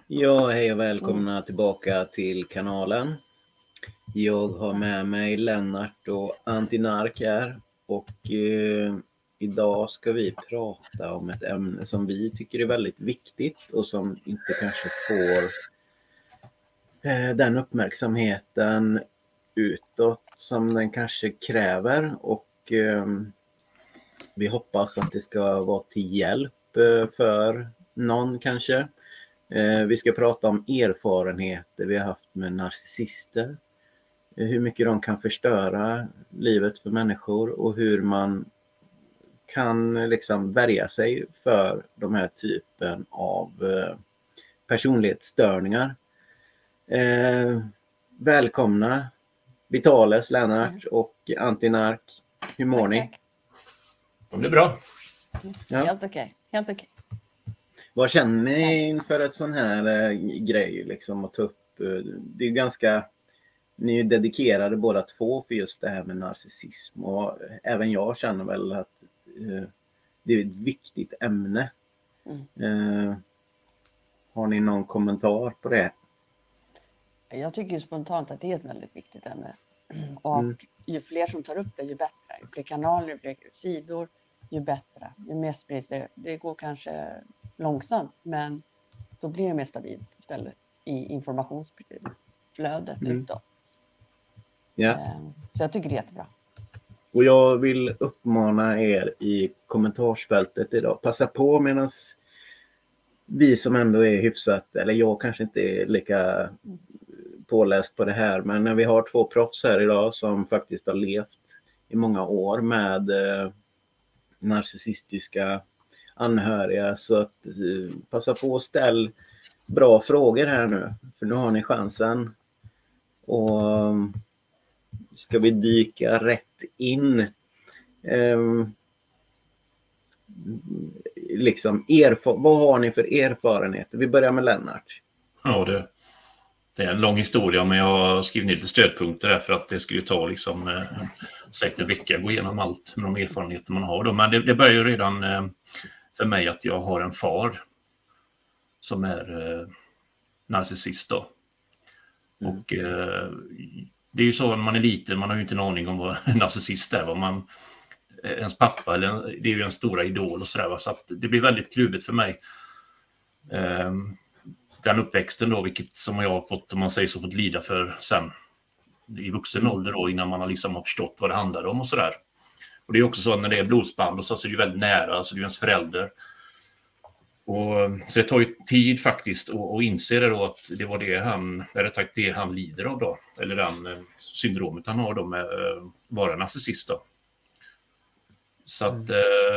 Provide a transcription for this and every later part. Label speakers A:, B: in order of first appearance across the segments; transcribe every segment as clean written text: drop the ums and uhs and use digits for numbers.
A: Ja, hej och välkomna tillbaka till kanalen. Jag har med mig Lennart och Antinark här. Och idag ska vi prata om ett ämne som vi tycker är väldigt viktigt och som inte kanske får den uppmärksamheten utåt som den kanske kräver. Och vi hoppas att det ska vara till hjälp för någon kanske. Vi ska prata om erfarenheter vi har haft med narcissister. Hur mycket de kan förstöra livet för människor och hur man kan liksom värja sig för de här typen av personlighetsstörningar. Välkomna Vitales, Lennart och Antinark. Hur mår ni?
B: Det är bra.
C: Ja. Helt okej.
A: Vad känner ni inför ett sån här grej liksom att ta upp? Det är ju ganska, ni är ju dedikerade båda två för just det här med narcissism, och även jag känner väl att det är ett viktigt ämne. Har ni någon kommentar på det?
C: Jag tycker spontant att det är ett väldigt viktigt ämne. Och ju fler som tar upp det, ju bättre. Ju fler kanaler, ju fler sidor, ju bättre. Ju mer sprids det. Det går kanske långsamt, men då blir det mer stabilt istället i informationsflödet utåt.
A: Ja.
C: Så jag tycker det är jättebra.
A: Och jag vill uppmana er i kommentarsfältet idag. Passa på medan vi som ändå är hyfsat, eller jag kanske inte är lika påläst på det här, men när vi har två proffs här idag som faktiskt har levt i många år med narcissistiska anhöriga, så att passa på att ställa bra frågor här nu, för nu har ni chansen. Och ska vi dyka rätt in liksom vad har ni för erfarenheter? Vi börjar med Lennart.
B: Ja, det är en lång historia, men jag har skrivit ner lite stödpunkter där för att det skulle ta liksom säkert en vecka att gå igenom allt med de erfarenheter man har då. Men det börjar ju redan för mig att jag har en far som är narcissist då. Och det är ju så när man är liten, man har ju inte en aning om vad en narcissist är. Ens pappa, eller, det är ju en stora idol och sådär. Så att det blir väldigt kluvet för mig. Den uppväxten då, vilket som jag har fått, om man säger så, fått lida för sen i vuxen ålder då, innan man liksom har förstått vad det handlar om och sådär. Och det är också så när det är blodsband och så är det ju väldigt nära, alltså det är ju ens förälder. Och så det tar ju tid faktiskt att inse det då, att det var det han lider av då, eller den syndromet han har då med vara narcissist då. Så att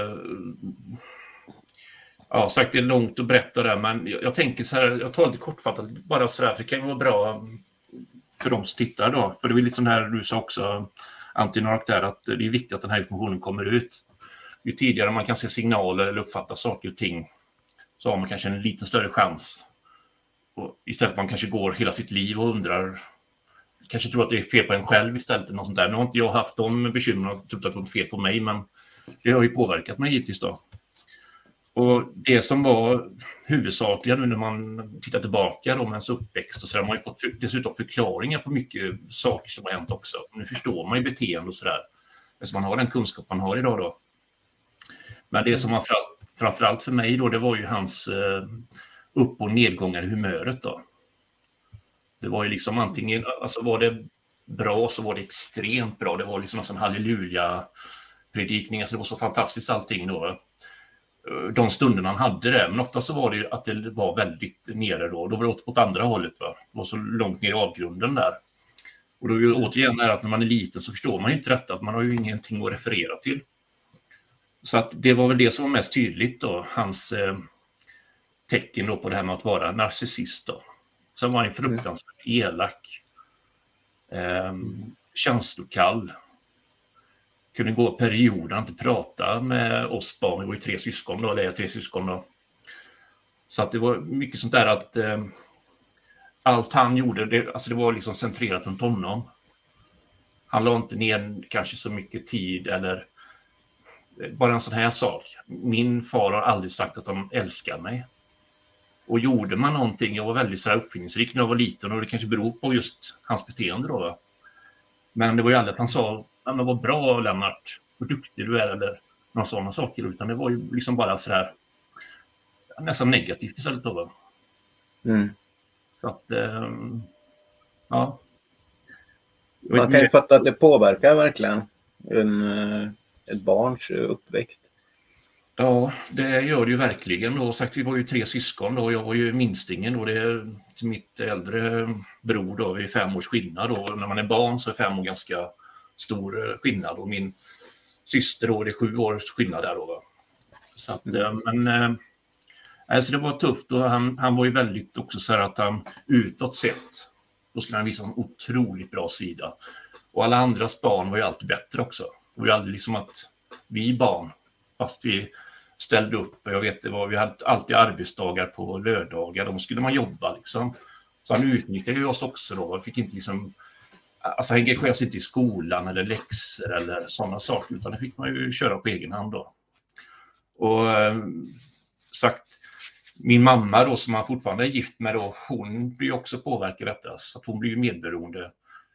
B: ja, sagt, det är långt att berätta det, men jag tänker så här, jag tar lite kortfattat bara så här, för det kan ju vara bra för de som tittar då, för det är lite sån här, du sa också Antinark där, att det är viktigt att den här informationen kommer ut. Ju tidigare man kan se signaler eller uppfatta saker och ting, så har man kanske en liten större chans. Och istället för att man kanske går hela sitt liv och undrar, kanske tror att det är fel på en själv istället eller något sånt där. Nu har inte jag haft de bekymren och trott att det var fel på mig, men det har ju påverkat mig givetvis då. Och det som var huvudsakligen nu när man tittar tillbaka då med ens uppväxt och så där, man har ju fått dessutom förklaringar på mycket saker som har hänt också. Nu förstår man ju beteende och sådär, eftersom man har den kunskap man har idag då. Men det som var framförallt för mig då, det var ju hans upp- och nedgångar i humöret då. Det var ju liksom antingen, alltså var det bra så var det extremt bra. Det var liksom en sån halleluja-predikning, alltså det var så fantastiskt allting då. De stunderna han hade det, men ofta så var det ju att det var väldigt nere då. Då var det åt andra hållet, va? Det var så långt ner i avgrunden där. Och då är ju återigen att när man är liten så förstår man ju inte detta, att man har ju ingenting att referera till. Så att det var väl det som var mest tydligt då, hans tecken då på det här med att vara narcissist då. Sen var han fruktansvärt elak, känslokall. Kunde gå perioder att inte prata med oss barn. Vi var ju 3 syskon då, eller jag 3 syskon då. Så att det var mycket sånt där att allt han gjorde, det var liksom centrerat runt honom. Han la inte ner kanske så mycket tid, eller bara en sån här sak. Min far har aldrig sagt att han älskar mig. Och gjorde man någonting, jag var väldigt så här uppfinningsrik när jag var liten och det kanske beror på just hans beteende då. Va? Men det var ju aldrig att han sa, ja, men vad bra Lennart, vad duktig du är eller några sådana saker, utan det var ju liksom bara så här nästan negativt istället då. Va? Så att, ja.
A: Man kan ju fatta att det påverkar verkligen ett barns uppväxt.
B: Ja, det gör det ju verkligen. Och sagt, vi var ju 3 syskon då, och jag var ju minstingen och det är mitt äldre bror då, vi är 5 års skillnad då. När man är barn så är 5 år ganska stor skillnad och min syster då, det är 7 års skillnad där då. Så att, men alltså det var tufft och han var ju väldigt också så här att han utåt sett, då skulle han visa en otroligt bra sida. Och alla andras barn var ju alltid bättre också. Det var ju aldrig liksom att vi barn, fast vi ställde upp, jag vet det var, vi hade alltid arbetsdagar på lördagar, då skulle man jobba liksom. Så han utnyttjade ju oss också då, jag fick inte liksom, alltså engagera sig inte i skolan eller läxor eller sådana saker, utan det fick man ju köra på egen hand då. Och sagt, min mamma då som han fortfarande är gift med då, hon blir också påverkad detta, så att hon blir ju medberoende.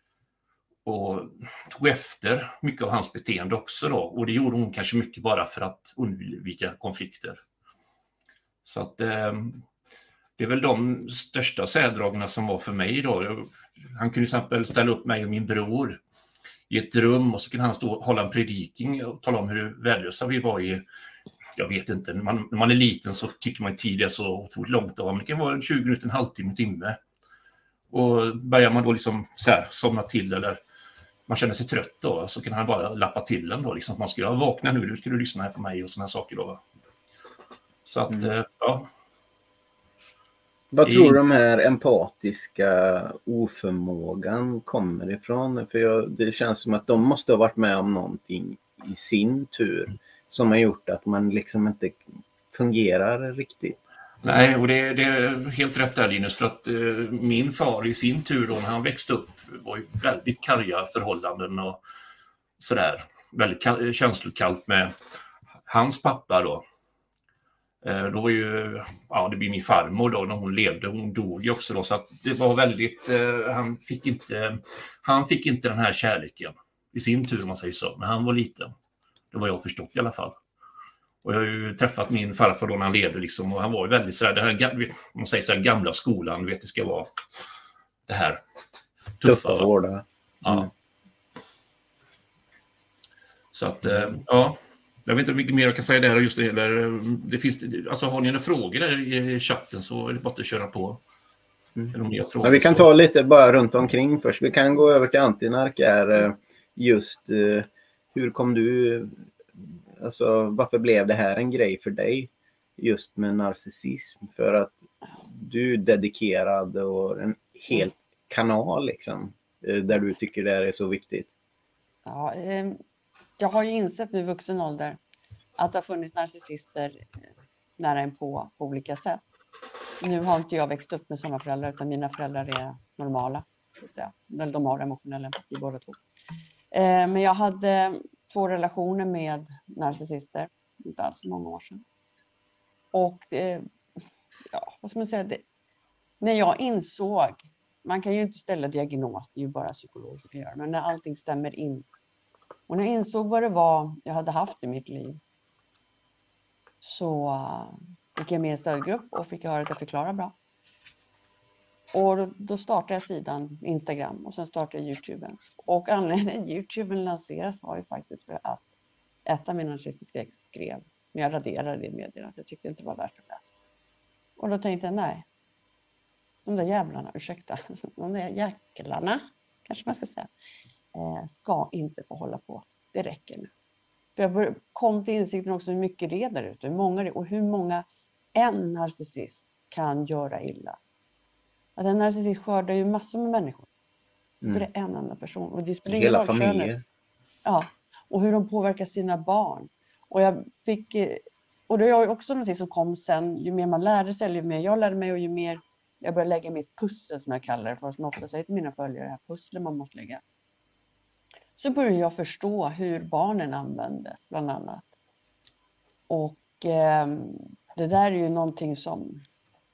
B: Och tog efter mycket av hans beteende också då. Och det gjorde hon kanske mycket bara för att undvika konflikter. Så att det är väl de största särdragna som var för mig då. Han kunde till exempel ställa upp mig och min bror i ett rum och så kunde han stå och hålla en prediking och tala om hur värdelösa vi var i, jag vet inte, när man är liten så tycker man tid är så otroligt långt av. Men det kan vara 20 minuter, en halvtimme, en timme. Och börjar man då liksom så här somna till eller man känner sig trött då, så kan han bara lappa till en då, liksom man skulle vakna nu, du skulle lyssna här på mig och såna här saker då. Så att, ja.
A: Vad tror du de här empatiska oförmågan kommer ifrån? För det känns som att de måste ha varit med om någonting i sin tur som har gjort att man liksom inte fungerar riktigt.
B: Nej, och det är helt rätt där Linus, för att min far i sin tur då, när han växte upp var ju väldigt karga förhållanden och sådär. Väldigt känslokallt med hans pappa då. Då var ju, ja det blir min farmor då när hon levde, hon dog ju också då, så att det var väldigt, han fick inte den här kärleken i sin tur om man säger så, när han var liten. Det var jag förstått i alla fall. Och jag har ju träffat min farfar då när han levde liksom, och han var ju väldigt sådär, det här, man säger såhär, gamla skolan, vet det ska vara det här
A: tuffa hårda.
B: Ja. Så att, ja, jag vet inte hur mycket mer jag kan säga där just det, eller det finns, alltså har ni några frågor där i chatten så är det bara att köra på.
A: Men vi kan ta lite bara runt omkring först. Vi kan gå över till Antinark just hur kom du, alltså varför blev det här en grej för dig just med narcissism? För att du är dedikerad och en hel kanal liksom, där du tycker det här är så viktigt.
C: Ja, jag har ju insett nu i vuxen ålder att det har funnits narcissister nära en på olika sätt. Nu har inte jag växt upp med sådana föräldrar, utan mina föräldrar är normala. Eller de har emotionell empati båda två. Men jag hade 2 relationer med narcissister, inte alls många år sedan. Och ja, vad ska man säga, när jag insåg, man kan ju inte ställa diagnos, det är ju bara psykologer som kan göra, men när allting stämmer in. Och när jag insåg vad det var jag hade haft i mitt liv, så gick jag med i en stödgrupp och fick höra att jag förklarar bra. Och då startade jag sidan Instagram och sen startade jag YouTube. Och anledningen till YouTube lanseras var ju faktiskt för att ett av mina narcissistiska ex skrev, men jag raderade det meddelandet. Jag tyckte inte det var värt att läsa. Och då tänkte jag, nej, de där jävlarna, ursäkta, de där jäklarna, kanske man ska säga, ska inte få hålla på. Det räcker nu. För jag kom till insikten också hur mycket det är där ute, hur många en narcissist kan göra illa. Att en narcissist skördar ju massor med människor. Det är en enda person. Och det spelar
A: hela familjer.
C: Ja, och hur de påverkar sina barn. Och det är också något som kom sen, ju mer man lärde sig, eller ju mer jag lärde mig och ju mer jag började lägga mitt pussel, som jag kallar det för, som jag ofta säger till mina följare, det här pusslet man måste lägga. Så började jag förstå hur barnen användes, bland annat. Och det där är ju någonting som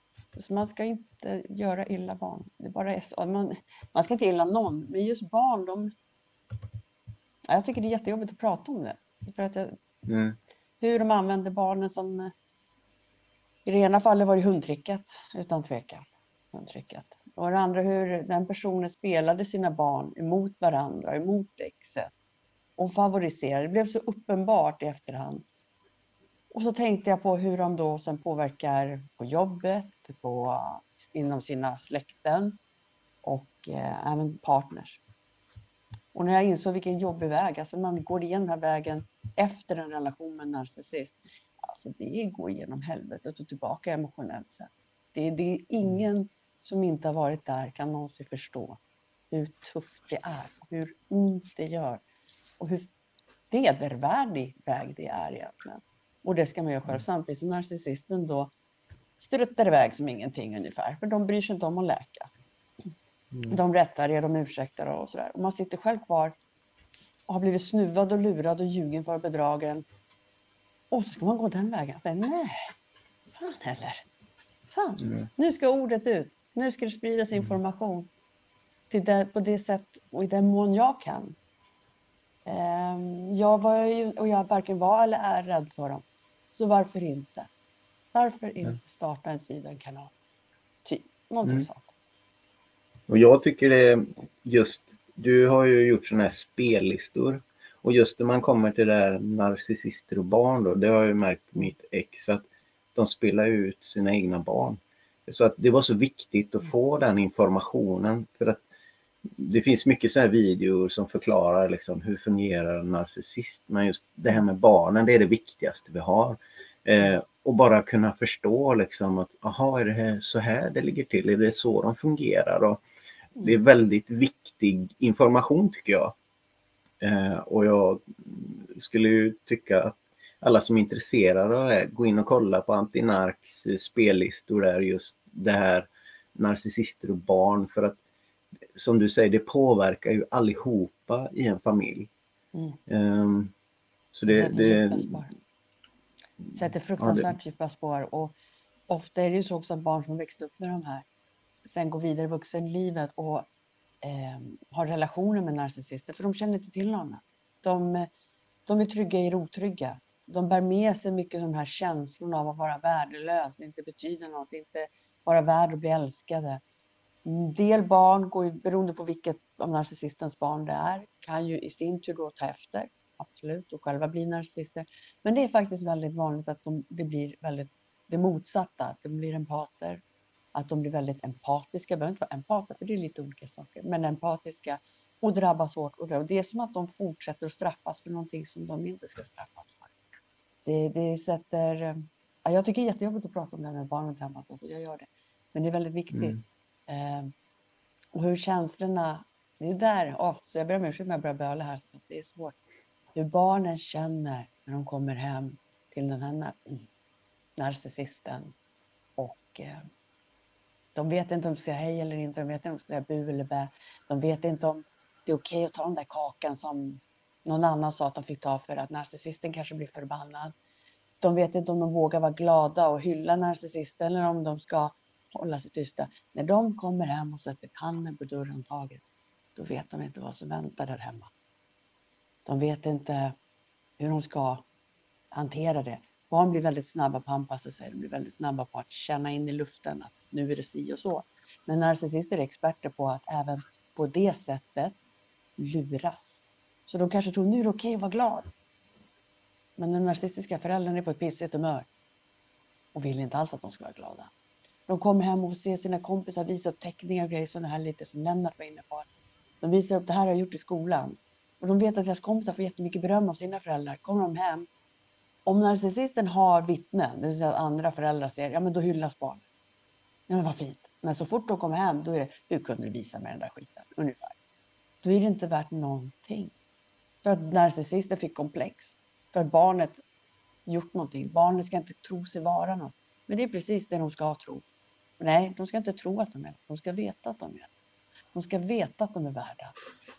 C: Så man ska inte göra illa barn. Det bara är så. Man ska inte illa någon, men just barn, jag tycker det är jättejobbigt att prata om det. För att hur de använder barnen som... I det ena fallet var det hundtricket, utan tvekan. Hundtricket. Och det andra hur den personen spelade sina barn emot varandra, emot exet. Och favoriserade. Det blev så uppenbart i efterhand. Och så tänkte jag på hur de då sen påverkar på jobbet, inom sina släkten och även partners. Och när jag insåg vilken jobbig väg, alltså man går igenom den här vägen efter en relation med en narcissist. Alltså det går igenom helvetet och tillbaka emotionellt sett. Det är ingen som inte har varit där kan någonsin förstå hur tufft det är, hur ont det gör och hur vedervärdig väg det är egentligen. Och det ska man göra själv samtidigt som narcissisten då struttar iväg som ingenting ungefär. För de bryr sig inte om att läka. De rättar er, de ursäktar och sådär. Och man sitter själv kvar och har blivit snuvad och lurad och ljugen för bedragen. Och så ska man gå den vägen. Att nej, fan heller. Fan, nu ska ordet ut. Nu ska det spridas information. På det sätt och i den mån jag kan. Jag varken var eller är rädd för dem. Så varför inte? Varför inte starta en sida, en kanal? Typ, någonting sånt.
A: Och jag tycker det just, du har ju gjort sådana här spellistor. Och just när man kommer till det där narcissister och barn då, det har jag ju märkt på mitt ex att de spelar ut sina egna barn. Så att det var så viktigt att få den informationen för att det finns mycket så här videor som förklarar liksom hur fungerar en narcissist. Men just det här med barnen, det är det viktigaste vi har. Och bara kunna förstå liksom att aha, är det här så här det ligger till? Är det så de fungerar? Och det är väldigt viktig information tycker jag. Och jag skulle ju tycka att alla som är intresserade av det, gå in och kolla på Antinarks spellistor där just det här narcissister och barn. För att som du säger, det påverkar ju allihopa i en familj. Så det
C: sätter fruktansvärt djupa spår. Och ofta är det ju så också att barn som växt upp med de här sen går vidare i vuxenlivet och har relationer med narcissister. För de känner inte till någon. De är trygga i det otrygga. De bär med sig mycket de här känslorna av att vara värdelös, inte betyda något, inte vara värd att bli älskade. En del barn, går ju, beroende på vilket av narcissistens barn det är, kan ju i sin tur då ta efter, absolut, och själva bli narcissister. Men det är faktiskt väldigt vanligt att det blir väldigt det motsatta, att de blir empater, att de blir väldigt empatiska. Behöver inte vara empater, för det är lite olika saker, men empatiska och drabbas hårt. Och det är som att de fortsätter att straffas för någonting som de inte ska straffas för. Det sätter... Ja, jag tycker det är jättejobbigt att prata om det här med barnen drabbas, alltså jag gör det. Men det är väldigt viktigt. Och hur känslorna... Det är där... så jag ber om ursäkt om jag börjar böla här, så det är svårt. Hur barnen känner när de kommer hem till den här narcissisten. Och de vet inte om de ska säga hej eller inte. De vet inte om de ska säga bu eller bä. De vet inte om det är okej att ta den där kakan som någon annan sa att de fick ta för att narcissisten kanske blir förbannad. De vet inte om de vågar vara glada och hylla narcissisten eller om de ska hålla sig tysta. När de kommer hem och sätter handen på dörrhandtaget, då vet de inte vad som väntar där hemma. De vet inte hur de ska hantera det. Barn blir väldigt snabba på att anpassa sig. De blir väldigt snabba på att känna in i luften att nu är det si och så. Men narcissister är experter på att även på det sättet luras. Så de kanske tror nu är det okej att vara glad. Men den narcissistiska föräldern är på ett pissigt humör. Och vill inte alls att de ska vara glada. De kommer hem och ser sina kompisar visa upp teckningar och grejer. Sådana här lite som Lennart var inne på. De visar upp det här har jag gjort i skolan. Och de vet att deras kompisar får jättemycket beröm av sina föräldrar. Kommer de hem. Om narcissisten har vittnen, det vill säga att andra föräldrar ser, ja men då hyllas barnet. Ja men vad fint. Men så fort de kommer hem, då är det, hur kunde du visa med den där skiten? Ungefär. Då är det inte värt någonting. För att narcissisten fick komplex. För att barnet gjort någonting. Barnet ska inte tro sig vara något. Men det är precis det de ska tro. Nej, de ska inte tro att de är. De ska veta att de är. De ska veta att de är värda.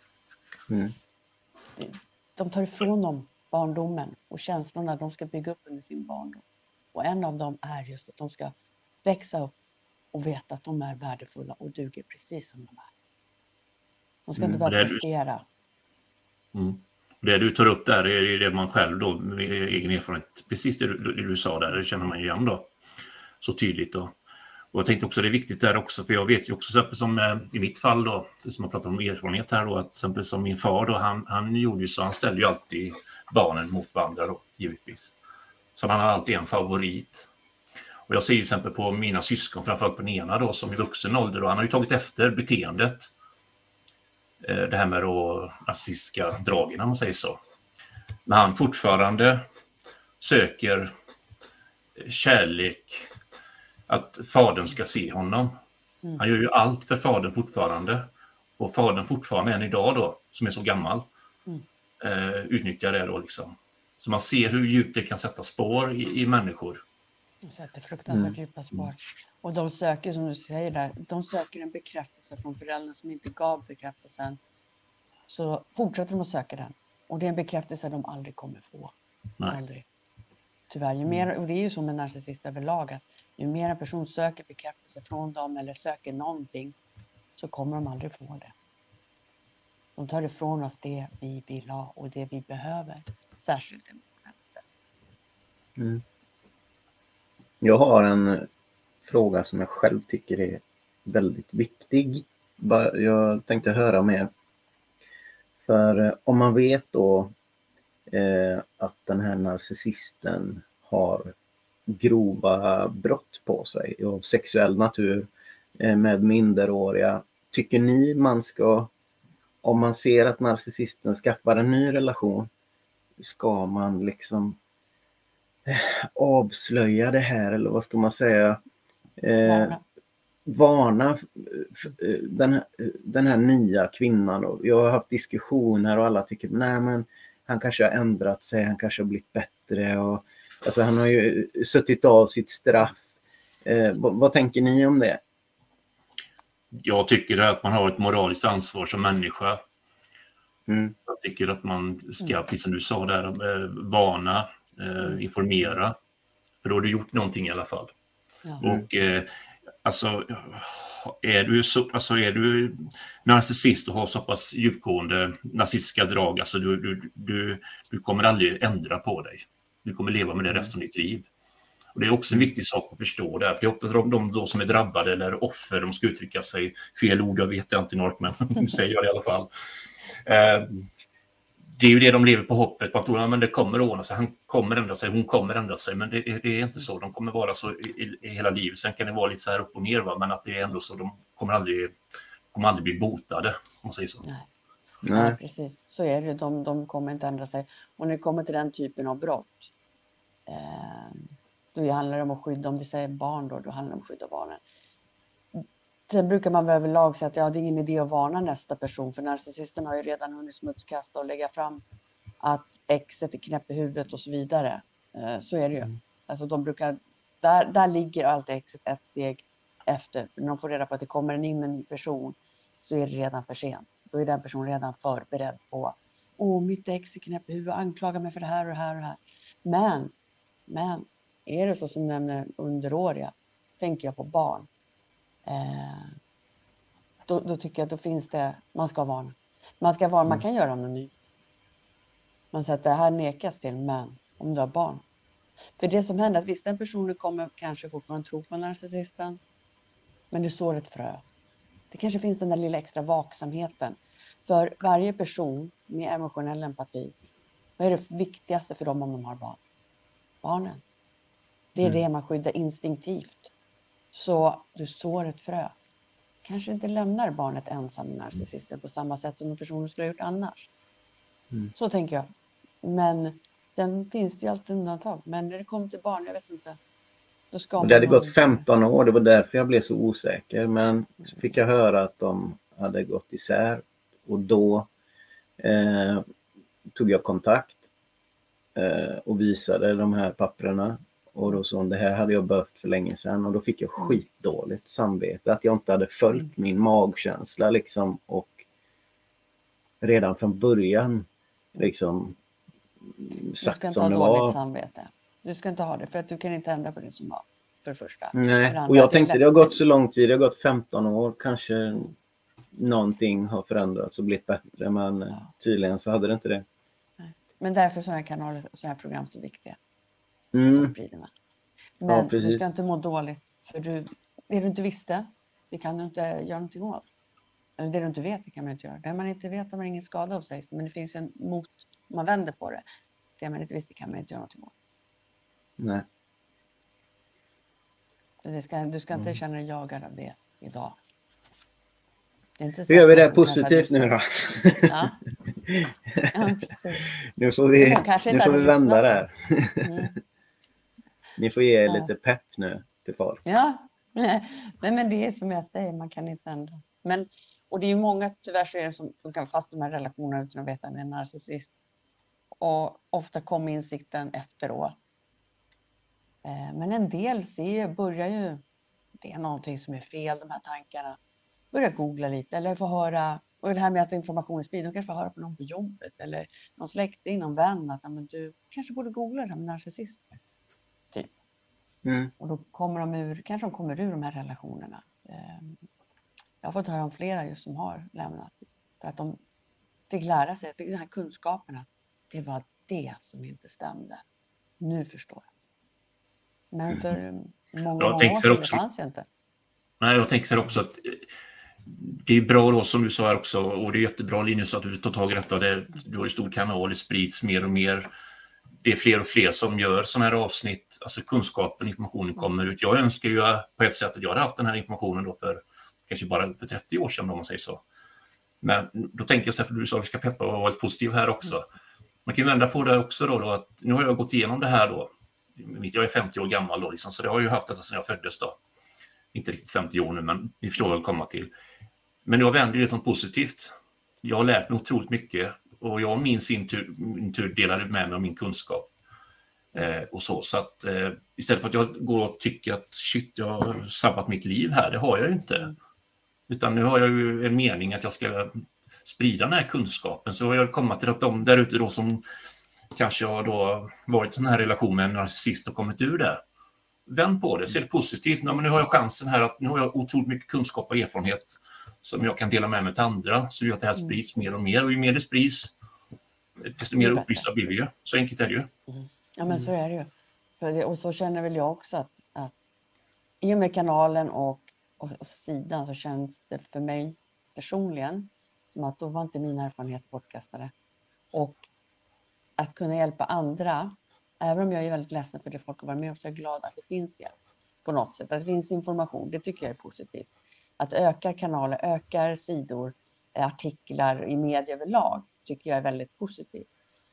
C: De tar ifrån dem barndomen och känslorna de ska bygga upp under sin barndom. Och en av dem är just att de ska växa upp och veta att de är värdefulla och duger precis som de är. De ska inte behöva prestera.
B: Det du tar upp där är det man själv då med egen erfarenhet, precis det du sa där, det känner man igen då så tydligt då. Och jag tänkte också det är viktigt där också, för jag vet ju också som i mitt fall då, som jag pratar om erfarenhet här då, att exempel som min far då, han gjorde ju så, han ställde ju alltid barnen mot varandra då, givetvis. Så han har alltid en favorit. Och jag ser ju exempel på mina syskon, framförallt på den ena då, som i vuxen ålder då, han har ju tagit efter beteendet. Det här med då nazistiska dragen, om man säger så. Men han fortfarande söker kärlek, att fadern ska se honom. Han gör ju allt för fadern fortfarande. Och fadern fortfarande än idag då, som är så gammal, utnyttjar det då liksom. Så man ser hur djupt det kan sätta spår i människor.
C: Det sätter fruktansvärt djupa spår. Och de söker, som du säger där, de söker en bekräftelse från föräldrarna som inte gav bekräftelsen. Så fortsätter de att söka den. Och det är en bekräftelse de aldrig kommer få.
B: Nej.
C: Aldrig. Tyvärr, ju mer, och det är ju som en narcissist överlag, att ju mer en person söker bekräftelse från dem eller söker någonting, så kommer de aldrig få det. De tar ifrån oss det vi vill ha och det vi behöver. Särskilt emotionellt.
A: Jag har en fråga som jag själv tycker är väldigt viktig. Jag tänkte höra med. För om man vet då att den här narcissisten har grova brott på sig av sexuell natur med minderåriga. Tycker ni man ska, om man ser att narcissisten skaffar en ny relation, ska man liksom avslöja det här, eller vad ska man säga? Varna den här nya kvinnan. Och jag har haft diskussioner och alla tycker, nej men han kanske har ändrat sig, han kanske har blivit bättre. Och, alltså han har ju suttit av sitt straff. Vad tänker ni om det?
B: Jag tycker att man har ett moraliskt ansvar som människa. Jag tycker att man ska, precis som du sa där, varna, informera. För då har du gjort någonting i alla fall. Och alltså är du narcissist och har så pass djupgående nazistiska drag, alltså du kommer aldrig ändra på dig. Du kommer leva med det resten av ditt liv. Och det är också en viktig sak att förstå där, för det är ofta de då som är drabbade eller offer, de ska uttrycka sig, fel ord, jag vet inte Nork, men nu säger jag det i alla fall. Det är ju det de lever på hoppet, man tror att det kommer att ordna sig, han kommer ändra sig, hon kommer ändra sig, men det är inte så, de kommer vara så i hela livet. Sen kan det vara lite så här upp och ner, va? Men att det är ändå så, de kommer aldrig bli botade, om man säger så.
C: Nej, precis, så är det, de kommer inte ändra sig. Och när det kommer till den typen av brott, då handlar det om att skydda, om vi säger barn då handlar det om att skydda barnen. Sen brukar man överlag säga att det är ingen idé att varna nästa person, för narcissisten har ju redan hunnit smutskasta och lägga fram att exet är knäpp i huvudet och så vidare. Så är det ju. Alltså de brukar, där ligger alltid exet ett steg efter. När de får reda på att det kommer in en person, så är det redan för sent. Då är den personen redan förberedd på, mitt ex är knäpp i huvudet, anklagar mig för det här och det här och det här. Men är det så som nämner underåriga, tänker jag på barn. Då tycker jag att då finns det, man ska varna. Man kan göra anonym. Man säger att det här nekas till, men om du har barn. För det som händer, att visst, den personen kommer kanske fortfarande tro på narcissisten, men du sår ett frö. Det kanske finns den där lilla extra vaksamheten. För varje person med emotionell empati, vad är det viktigaste för dem om de har barn? Barnen. Det är det man skyddar instinktivt. Så du sår ett frö. Kanske inte lämnar barnet ensam med narcissisten på samma sätt som en person skulle ha gjort annars. Så tänker jag. Men sen finns det ju alltid undantag. Men när det kommer till barn, jag vet inte. Då ska
A: det hade gått 15 år, det var därför jag blev så osäker. Men så fick jag höra att de hade gått isär. Och då tog jag kontakt och visade de här papperna. Och då sa det här hade jag behövt för länge sedan. Och då fick jag skitdåligt samvete. Att jag inte hade följt min magkänsla liksom. Och redan från början liksom sagt som det var.
C: Du ska inte ha dåligt samvete. Du ska inte ha det, för att du kan inte ändra på det som var. för det första.
A: Nej,
C: För
A: och
C: andra,
A: jag
C: det är
A: tänkte
C: lätt-
A: det har gått så lång tid, det har gått 15 år, kanske någonting har förändrats och blivit bättre, men tydligen så hade det inte det.
C: Men därför är sådana här kanaler och sådana här program så viktiga. Som
A: Mm.
C: sprider med.
A: Ja,
C: Men du
A: precis.
C: ska inte må dåligt. För det du inte visste, det kan du inte göra någonting åt. Eller det du inte vet, det kan man inte göra. Det man inte vet har man ingen skada av, sägs det. Men det finns en om man vänder på det. Det man inte visste kan man inte göra någonting åt.
A: Nej.
C: Så du ska inte känna dig jagad av det idag. Det är inte
A: Hur gör vi det
C: att man
A: positivt nu då?
C: Ja. Ja, precis.
A: Nu får vi,
C: Man kanske
A: nu
C: inte
A: får vi
C: hade lyssnat
A: vända
C: då.
A: där.
C: Mm.
A: Ni får ge
C: Ja.
A: lite pepp nu till folk.
C: Ja, nej men det är som jag säger, man kan inte ändra. Men, och det är ju många tyvärr så är det som kan fast i de här relationerna utan att veta att det är en narcissist. Och ofta kommer insikten efteråt. Men en del börjar ju, det är någonting som är fel, de här tankarna. Börja googla lite eller få höra, och det här med att informationen sprids, de kanske får höra på någon på jobbet eller någon släkting, någon vän att men du kanske borde googla det här med narcissister. Typ.
A: Mm.
C: Och då kanske de kommer ur de här relationerna. Jag har fått höra om flera just som har lämnat. För att de fick lära sig, den här kunskapen att det var det som inte stämde. Nu förstår jag. Men för många år sedan det fanns ju inte.
B: Nej, jag tänker så här också att det är bra då som du sa här också, och det är jättebra Linus att du tar tag i detta. Du har ju stor kanal, det sprids mer och mer. Det är fler och fler som gör sådana här avsnitt, alltså kunskapen, informationen kommer ut. Jag önskar ju på ett sätt att jag hade haft den här informationen då för kanske bara för 30 år sedan om man säger så. Men då tänker jag så här, för du sa att vi ska peppa och vara lite positiv här också. Man kan ju vända på det också då att nu har jag gått igenom det här då. Jag är 50 år gammal då liksom, så det har jag ju haft detta sedan jag föddes då. Inte riktigt 50 år nu, men ni förstår vad jag kommer till. Men jag vänder det till något positivt. Jag har lärt mig otroligt mycket och jag min tur delade med mig av min kunskap. Och så att istället för att jag går och tycker att shit, jag har sabbat mitt liv här, det har jag ju inte. Utan nu har jag ju en mening att jag ska sprida den här kunskapen. Så jag kommer till att de där ute då som kanske har då varit i sån här relation med en narcissist och kommit ur det. Vänd på det, se det positivt. Men nu har jag chansen här att nu har jag otroligt mycket kunskap och erfarenhet som jag kan dela med mig till andra. Så det här sprids mer och mer. Och ju mer det sprids, desto mer upplysta blir vi ju. Så enkelt är det ju.
C: Ja, men så är det ju. Och så känner väl jag också att i och med kanalen och sidan så känns det för mig personligen som att då var inte min erfarenhet bortkastade. Och att kunna hjälpa andra, även om jag är väldigt ledsen för det folk har varit med om, så är jag glad att det finns hjälp på något sätt. Att det finns information, det tycker jag är positivt. Att öka kanaler, ökar sidor, artiklar i media överlag tycker jag är väldigt positivt.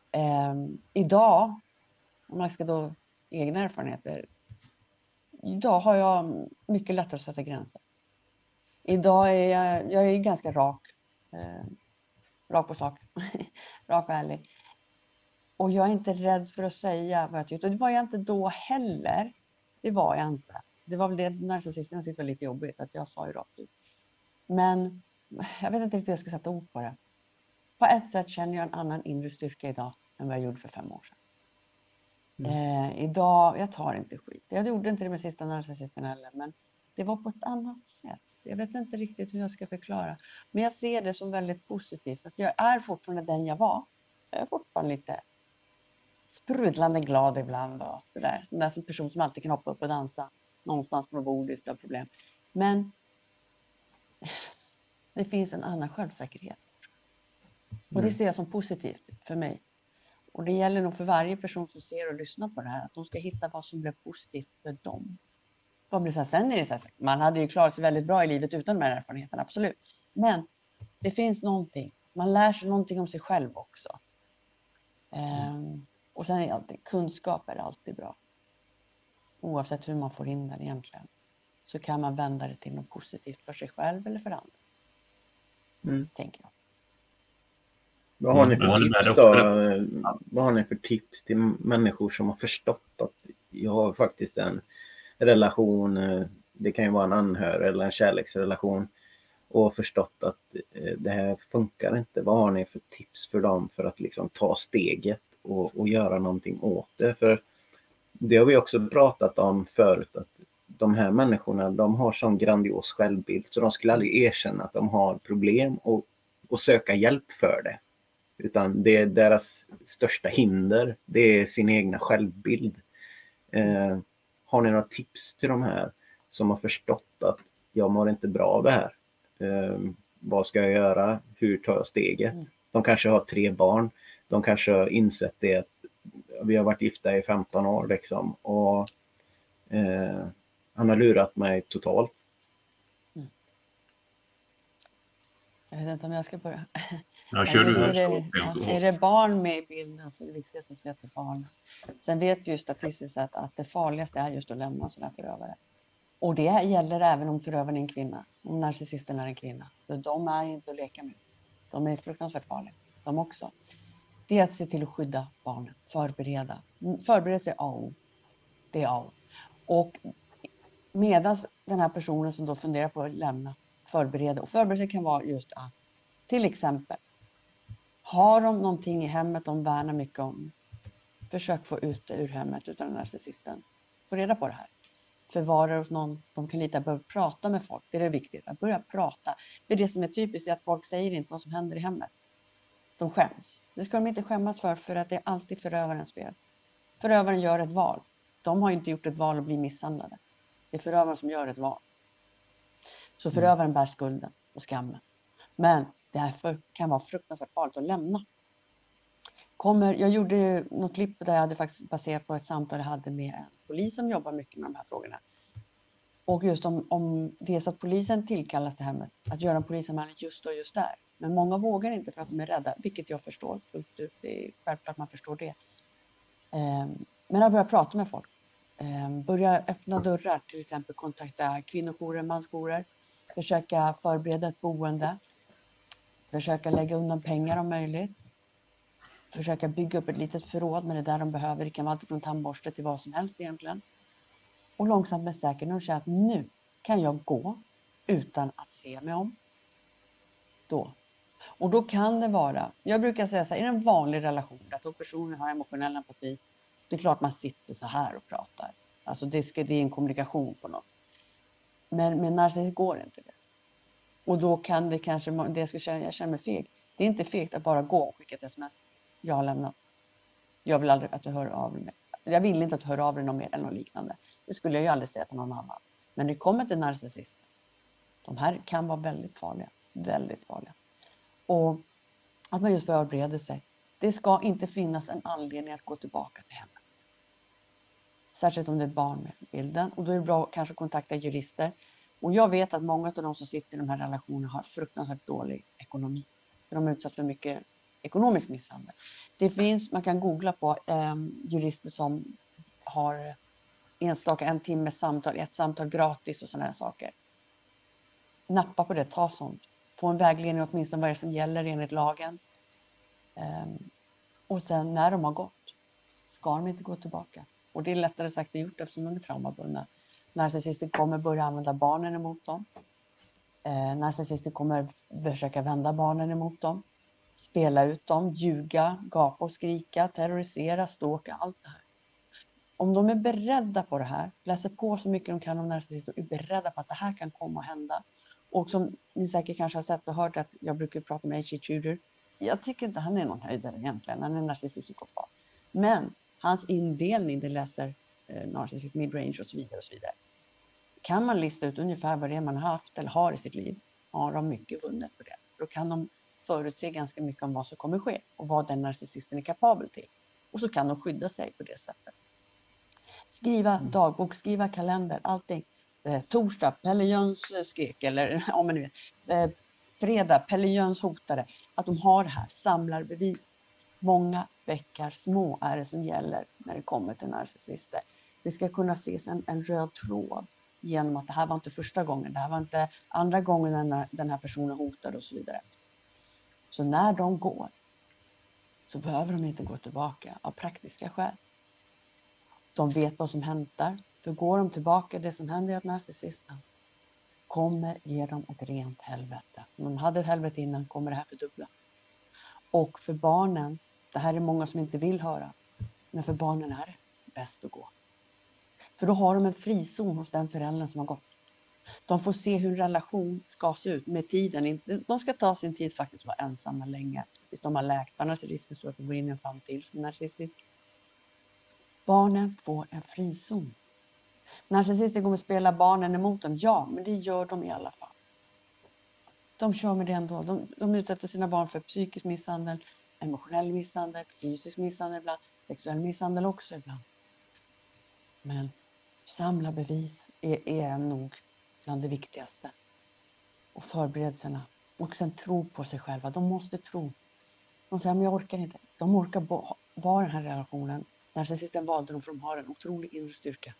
C: Idag, om man ska då egna erfarenheter, idag har jag mycket lättare att sätta gränser. Idag är jag är ganska rak på sak, rak och ärlig. Och jag är inte rädd för att säga vad jag tycker. Och det var jag inte då heller. Det var jag inte. Det var väl det narcissisten tyckte var lite jobbigt, att jag sa ju rakt ut. Men jag vet inte riktigt hur jag ska sätta ord på det. På ett sätt känner jag en annan inre styrka idag än vad jag gjorde för 5 år sedan. Idag, jag tar inte skit. Jag gjorde inte det med sista narcissisten heller, men det var på ett annat sätt. Jag vet inte riktigt hur jag ska förklara. Men jag ser det som väldigt positivt. Att jag är fortfarande den jag var. Jag är fortfarande lite sprudlande glad ibland. Och sådär. Den där person som alltid kan hoppa upp och dansa någonstans på bordet utan problem. Men det finns en annan självsäkerhet. Och det ser jag som positivt för mig. Och det gäller nog för varje person som ser och lyssnar på det här. Att de ska hitta vad som blev positivt för dem. Sen är det så här, man hade ju klarat sig väldigt bra i livet utan de här erfarenheterna, absolut. Men det finns någonting. Man lär sig någonting om sig själv också. Och sen är alltid, kunskap är alltid bra. Oavsett hur man får in den egentligen. Så kan man vända det till något positivt för sig själv eller för andra. Tänker jag.
A: Vad har ni för tips då? Vad har ni för tips till människor som har förstått att jag har faktiskt en relation, det kan ju vara en anhörig eller en kärleksrelation, och förstått att det här funkar inte. Vad har ni för tips för dem för att liksom ta steget och göra någonting åt det? För det har vi också pratat om förut, att de här människorna, de har sån grandios självbild så de skulle aldrig erkänna att de har problem och söka hjälp för det. Utan det är deras största hinder, det är sin egna självbild. Har ni några tips till de här som har förstått att jag mår inte bra av det här? Vad ska jag göra? Hur tar jag steget? De kanske har 3 barn. De kanske har insett det att vi har varit gifta i 15 år liksom. Och han har lurat mig totalt.
C: Jag vet inte om jag ska börja.
B: Jag kör du.
C: Är det barn med i bilden så är det viktigast att se till barn. Sen vet vi ju statistiskt sett att det farligaste är just att lämna sådana förövare. Och det gäller även om förövaren är en kvinna. Om narcissisten är en kvinna. För de är inte att leka med. De är fruktansvärt farliga. De också. Det är att se till att skydda barnen. Förbereda. Förberedelse är A och O. Det är A och O. Och medan den här personen som då funderar på att lämna förbereda. Och förberedelse kan vara just att till exempel har de någonting i hemmet de värnar mycket om. Försök få ut det ur hemmet utan narcissisten. Få reda på det här. Förvara hos någon de kan lita på, börja prata med folk. Det är det viktigt, att börja prata. För det som är typiskt är att folk säger inte vad som händer i hemmet. De skäms. Det ska de inte skämmas för att det är alltid förövarens fel. Förövaren gör ett val. De har inte gjort ett val att bli misshandlade. Det är förövaren som gör ett val. Så förövaren bär skulden och skammen. Men därför kan vara fruktansvärt farligt att lämna. Jag gjorde något klipp där jag hade faktiskt baserat på ett samtal jag hade med en polis som jobbar mycket med de här frågorna. Och just om det är så att polisen tillkallas till hemmet, att göra en polisanmälan just och just där. Men många vågar inte för att de är rädda, vilket jag förstår fullt ut. Det är självklart man förstår det. Men att börja prata med folk. Börja öppna dörrar, till exempel kontakta kvinnojourer, mansjourer. Försöka förbereda ett boende. Försöka lägga undan pengar om möjligt. Försöka bygga upp ett litet förråd med det där de behöver. Det kan vara allt från tandborste till vad som helst egentligen. Och långsamt men säkert när de säger att nu kan jag gå utan att se mig om. Då. Och då kan det vara, jag brukar säga så här, i en vanlig relation där två personer har emotionell empati. Det är klart man sitter så här och pratar. Alltså det är en kommunikation på något. Men med narcissist går inte det. Och då kan det kanske, jag känner mig feg. Det är inte fegt att bara gå och skicka ett sms. Jag har lämnat. Jag vill aldrig att du hör av dig. Jag vill inte att du hör av dig någon mer eller något liknande. Det skulle jag ju aldrig säga till någon annan. Men det kommer till narcissister. De här kan vara väldigt farliga. Väldigt farliga. Och att man just förbereder sig. Det ska inte finnas en anledning att gå tillbaka till hemmet. Särskilt om det är barn med bilden. Och då är det bra att kanske kontakta jurister. Och jag vet att många av de som sitter i de här relationerna har fruktansvärt dålig ekonomi. För de är utsatt för mycket ekonomisk misshandel. Det finns, man kan googla på jurister som har enstaka en timme samtal, ett samtal gratis och sådana här saker. Nappa på det, ta sånt. Få en vägledning åtminstone vad det som gäller enligt lagen. Och sen när de har gått ska de inte gå tillbaka. Och det är lättare sagt än gjort eftersom de är traumabundna. Narcissister kommer börja använda barnen emot dem. Narcissister kommer försöka vända barnen emot dem. Spela ut dem, ljuga, gapa och skrika, terrorisera, stalka, allt det här. Om de är beredda på det här, läser på så mycket de kan om narcissister och är beredda på att det här kan komma och hända. Och som ni säkert kanske har sett och hört att jag brukar prata med H.G. Tudor. Jag tycker inte han är någon höjdare egentligen, han är en narcissistisk psykopat. Men hans indelning, det läser narcissist midrange och så vidare och så vidare. Kan man lista ut ungefär vad det är man har haft eller har i sitt liv, har de mycket vunnet på det. Då kan de förutse ganska mycket om vad som kommer ske och vad den narcissisten är kapabel till. Och så kan de skydda sig på det sättet. Skriva dagbok, skriva kalender, allting. Torsdag, Pelle Jöns skrek, eller om man nu vet. Fredag, Pelle Jöns hotade. Att de har det här, samlar bevis. Många bäckar små är det som gäller när det kommer till narcissister. Det ska kunna ses en röd tråd genom att det här var inte första gången. Det här var inte andra gången när den här personen hotade och så vidare. Så när de går så behöver de inte gå tillbaka av praktiska skäl. De vet vad som händer. För går de tillbaka, det som händer är att narcissisten kommer ge dem ett rent helvete. Om de hade ett helvete innan kommer det här fördubbla. Och för barnen, det här är många som inte vill höra. Men för barnen är det bäst att gå. För då har de en frizon hos den föräldern som har gått. De får se hur en relation ska se ut med tiden. De ska ta sin tid faktiskt vara ensamma länge. Tills de har läkt. Annars är risken så att de går in i en framtid som är narcissistisk. Barnen får en frizon. Narcissister kommer spela barnen emot dem. Ja, men det gör de i alla fall. De kör med det ändå. De utsätter sina barn för psykisk misshandel, emotionell misshandel, fysisk misshandel ibland, sexuell misshandel också ibland. Men samla bevis är nog bland det viktigaste. Och förberedelserna. Och sen tro på sig själva. De måste tro. De säger, men jag orkar inte. De orkar vara den här relationen. Narcissisten valde dem för att de har en otrolig inre styrka.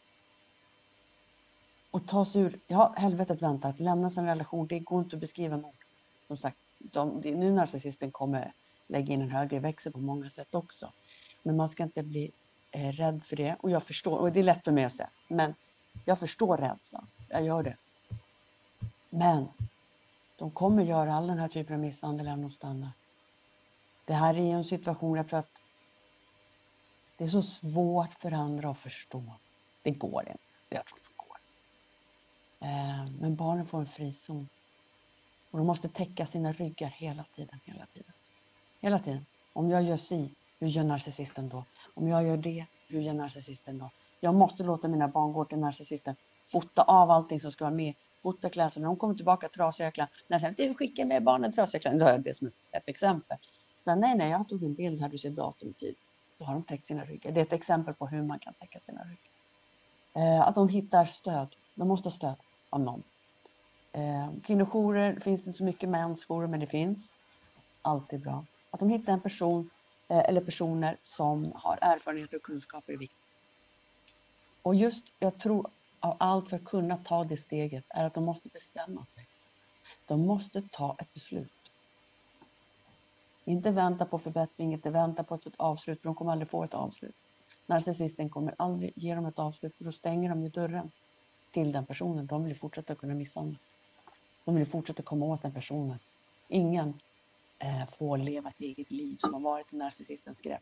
C: Och ta sig ur, ja, helvetet väntar. Att lämna sin relation, det går inte att beskriva något. Som sagt, nu narcissisten kommer lägga in en högre växel på många sätt också. Men man ska inte bli rädd för det. Och jag förstår, och det är lätt för mig att säga. Men jag förstår rädslan. Jag gör det. Men de kommer göra all den här typen av misshandel även om de stannar. Det här är en situation, jag tror att det är så svårt för andra att förstå. Det går inte. Jag tror det går. Men barnen får en frizon. Och de måste täcka sina ryggar hela tiden. Om jag gör si, hur gör narcissisten då? Om jag gör det, hur gör narcissisten då? Jag måste låta mina barn gå till narcissisten. Fota av allting som ska vara med. Fota kläder. När de kommer tillbaka trasiga kläder. När jag säger, du skickar med barnen trasiga kläder. Då är det som ett exempel. Så nej, jag tog en bild här, du ser datum och tid. Då har de täckt sina ryggar. Det är ett exempel på hur man kan täcka sina ryggar. Att de hittar stöd. De måste ha stöd av någon. Kvinnojourer finns det inte så mycket, mänsjourer, men det finns. Alltid bra. Att de hittar en person eller personer som har erfarenhet och kunskaper är viktigt. Och just, jag tror av allt för att kunna ta det steget är att de måste bestämma sig. De måste ta ett beslut. Inte vänta på förbättring, inte vänta på ett avslut, för de kommer aldrig få ett avslut. Narcissisten kommer aldrig ge dem ett avslut, för då stänger de ju dörren till den personen. De vill fortsätta kunna misshandla. De vill fortsätta komma åt den personen. Ingen får leva ett eget liv som har varit i narcissistens grepp.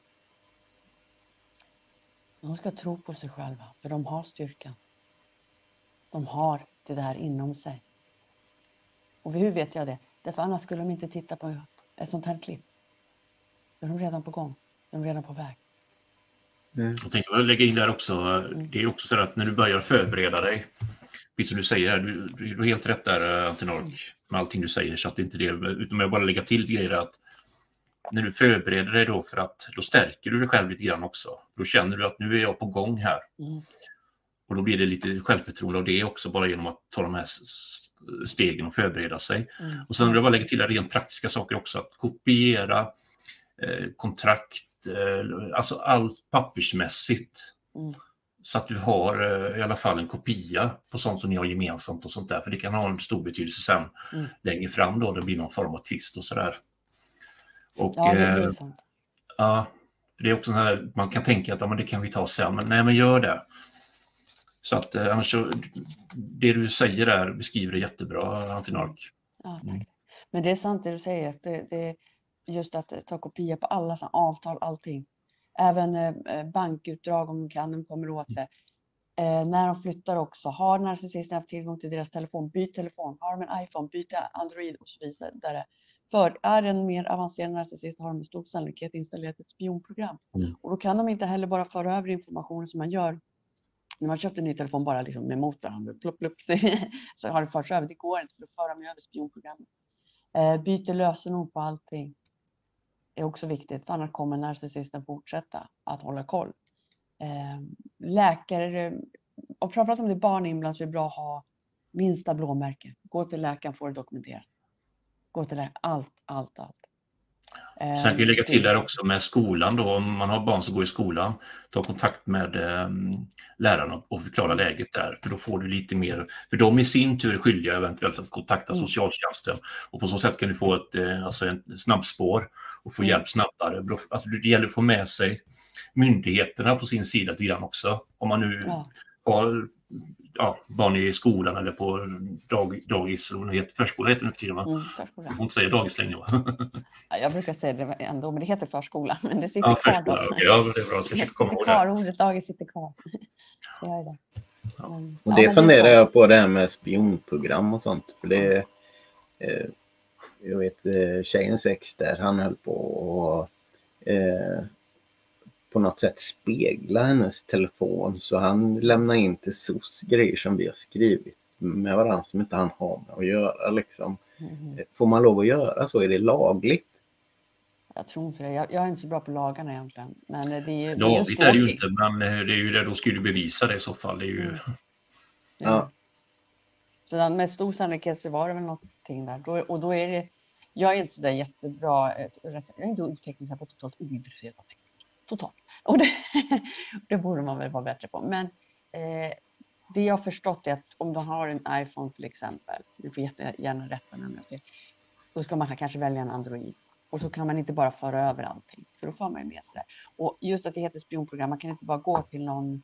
C: De ska tro på sig själva, för de har styrkan. De har det där inom sig. Och hur vet jag det? Därför annars skulle de inte titta på ett sånt här klipp. Då är de redan på gång. De är redan på väg.
B: Jag tänkte lägga in där också. Det är också så att när du börjar förbereda dig, precis som du säger här, du har helt rätt där, Antinork, med allting du säger, så att det inte det, utan jag bara lägga till grejer att när du förbereder dig då, för att då stärker du dig själv lite grann också. Då känner du att nu är jag på gång här. Och då blir det lite självförtroende av det också, bara genom att ta de här stegen och förbereda sig. Och sen vill jag bara lägga till rent praktiska saker också, att kopiera kontrakt, alltså allt pappersmässigt. Så att du har i alla fall en kopia på sånt som ni har gemensamt och sånt där. För det kan ha en stor betydelse sen längre fram då det blir någon form av twist och sådär. Och,
C: ja, det är sant.
B: Ja, det är också så här, man kan tänka att men det kan vi ta sen, men nej, men gör det. Så att annars så, det du säger där beskriver det jättebra, Antinork.
C: Ja, tack. Men det är sant det du säger, att det är just att ta kopia på alla avtal, allting. Även bankutdrag om de kommer åt det. När de flyttar också, har narcissisten haft tillgång till deras telefon, byt telefon. Har de en iPhone, byt Android och så vidare. För är en mer avancerad narcissist har de med stor sannolikhet installerat ett spionprogram. Och då kan de inte heller bara föra över informationen som man gör när man köpte en ny telefon bara liksom med motorn. Så har det förts över. Det går inte för att föra med över spionprogrammet. Byter lösenord på allting. Är också viktigt, för annars kommer narcissisten fortsätta att hålla koll. Läkare, och framförallt om det är barn inblandat, så är det bra att ha minsta blåmärke. Gå till läkaren, får det dokumenterat. Gå till läkaren, allt.
B: Sen kan jag lägga till där också med skolan då, om man har barn som går i skolan, ta kontakt med lärarna och förklara läget där, för då får du lite mer, för de i sin tur är skyldiga eventuellt att kontakta socialtjänsten, och på så sätt kan du få ett snabbspår och få hjälp snabbare. Alltså det gäller att få med sig myndigheterna på sin sida lite grann också, om man nu har barn i skolan eller på dagis, förskola heter det för tiden, va? Jag får inte säga dagis längre, va?
C: Ja, jag brukar säga det ändå, men det heter förskola. Men det sitter
B: förskola,
C: kvar.
B: Ja, det är bra. Jag ska försöka komma ihåg det.
C: Ordet dagis sitter kvar. Det gör det.
A: Och det funderar jag på, det här med spionprogram och sånt. För det, jag vet, tjejens ex där, han höll på och på något sätt spegla hennes telefon. Så han lämnar in till SOS grejer som vi har skrivit med varandra som inte han har med att göra. Liksom. Får man lov att göra så? Är det lagligt?
C: Jag tror inte det. Jag är inte så bra på lagarna egentligen. Men det är ju
B: lagligt är det ju inte, men det är ju det, då skulle du bevisa det i så fall. Det är ju...
A: Ja.
C: Så med stor sannolikhet så var det väl någonting där. Och då är det, jag är inte så där jättebra, jag är inte oteknisk, jag är totalt ointresserad av teknik. Totalt. Och det borde man väl vara bättre på. Men det jag har förstått är att om de har en iPhone till exempel, du får jättegärna rätta mig om jag har fel, då ska man kanske välja en Android. Och så kan man inte bara föra över allting, för då får man ju med sig det. Och just att det heter spionprogram, man kan inte bara gå till någon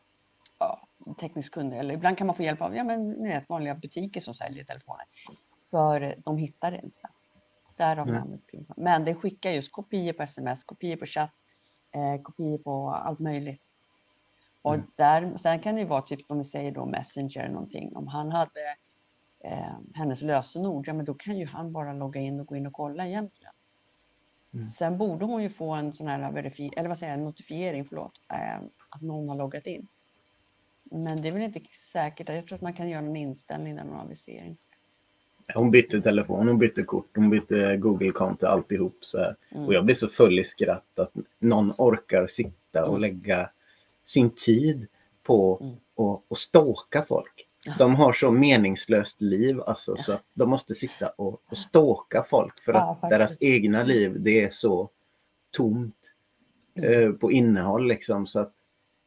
C: teknisk kund, eller ibland kan man få hjälp av vanliga butiker som säljer telefoner. För de hittar det inte. Därav namnet spionprogram. Men det skickar just kopior på sms, kopior på chatt, kopior på allt möjligt. Och sen kan det ju vara typ, om vi säger då Messenger eller någonting, om han hade hennes lösenord, ja men då kan ju han bara logga in och gå in och kolla egentligen. Sen borde hon ju få en sån här notifiering, att någon har loggat in. Men det är väl inte säkert. Jag tror att man kan göra en inställning där, någon avisering.
A: Hon bytte telefon, hon bytte kort, hon bytte Google-konto, alltihop så här. Och jag blir så full i skratt att någon orkar sitta och lägga sin tid på att stalka folk. De har så meningslöst liv, alltså, så att de måste sitta och stalka folk för att deras egna liv, det är så tomt på innehåll liksom, så att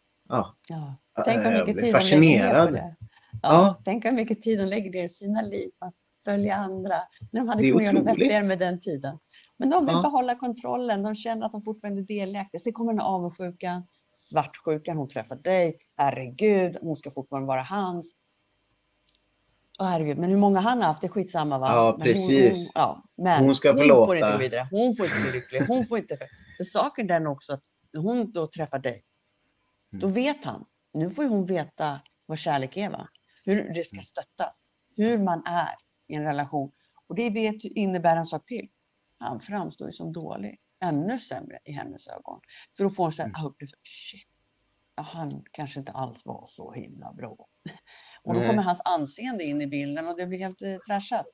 C: Tänk hur mycket tid
A: fascinerad.
C: De lägger ner på det. Tänk hur mycket tid de lägger ner i sina liv att följa andra. När de hade kunnat göra vettigare med den tiden. Men de vill behålla kontrollen. De känner att de fortfarande är delaktiga. Sen kommer den avundsjukan, svartsjukan. Hon träffar dig. Herregud, hon ska fortfarande vara hans. Herregud, men hur många han har haft är skitsamma, va?
A: Ja, precis.
C: Men
A: hon ska
C: hon får inte gå vidare. Hon får inte bli lycklig. Hon får inte... För saken där också, att när hon då träffar dig, då vet han. Nu får hon veta vad kärlek är, va? Hur det ska stöttas. Hur man är i en relation. Och det innebär en sak till. Han framstår ju som dålig. Ännu sämre i hennes ögon. För då får hon säga, shit. Han kanske inte alls var så himla bra. Och då kommer hans anseende in i bilden och det blir helt trashat.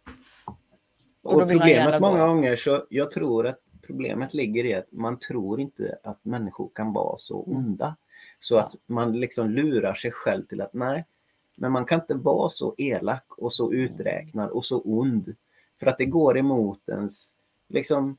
A: Och problemet många gånger, så jag tror att problemet ligger i att man tror inte att människor kan vara så onda. Så att man liksom lurar sig själv till att nej, men man kan inte vara så elak och så uträknad och så ond. För att det går emot ens liksom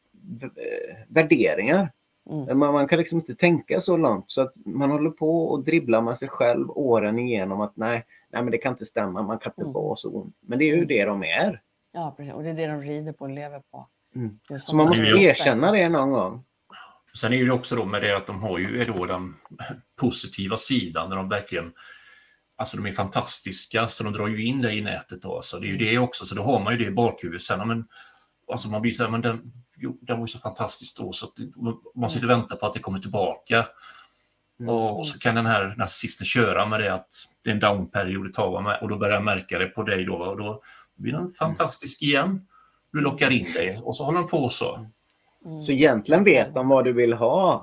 A: värderingar. Man kan liksom inte tänka så långt, så att man håller på och dribblar med sig själv åren igenom att nej men det kan inte stämma, man kan inte vara så ond. Men det är ju det de är.
C: Ja, precis. Och det är det de rider på och lever på.
A: Så man måste erkänna det någon gång.
B: Sen är det ju också då med det att de har ju då den positiva sidan där de verkligen, alltså de är fantastiska, så de drar ju in det i nätet då, så det är ju det också, så då har man ju det i bakhuvudet sen, men alltså man blir så här, men den var ju så fantastisk då, så att man sitter och väntar på att det kommer tillbaka. Och så kan den här narcissisten köra med det, att det är en downperiod ett tag, och då börjar jag märka det på dig då, och då blir den fantastisk igen. Du lockar in dig och så håller den på så.
A: Så egentligen vet de vad du vill ha.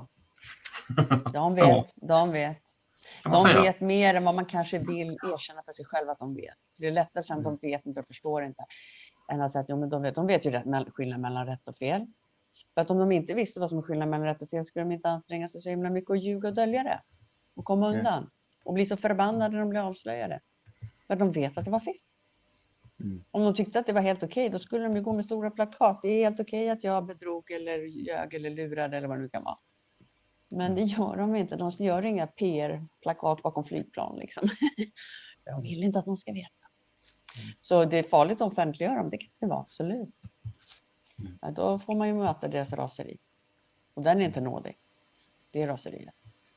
C: De vet. De vet mer än vad man kanske vill erkänna för sig själv att de vet. Det är lättare sen att de vet inte och förstår inte. Än att säga att de vet ju skillnaden mellan rätt och fel. För att om de inte visste vad som är skillnaden mellan rätt och fel, skulle de inte anstränga sig så himla mycket och ljuga och dölja det. Och komma undan. Och bli så förbannade när de blir avslöjade. För att de vet att det var fel. Om de tyckte att det var helt okej, då skulle de ju gå med stora plakat. Det är helt okej att jag bedrog eller ljög eller lurade eller vad det nu kan vara. Men det gör de inte. De gör inga PR-plakat bakom flygplan liksom. De vill inte att någon ska veta. Så det är farligt att offentliggöra dem. Det kan det vara, absolut. Ja, då får man ju möta deras raseri. Och den är inte nådig. Det är raseriet.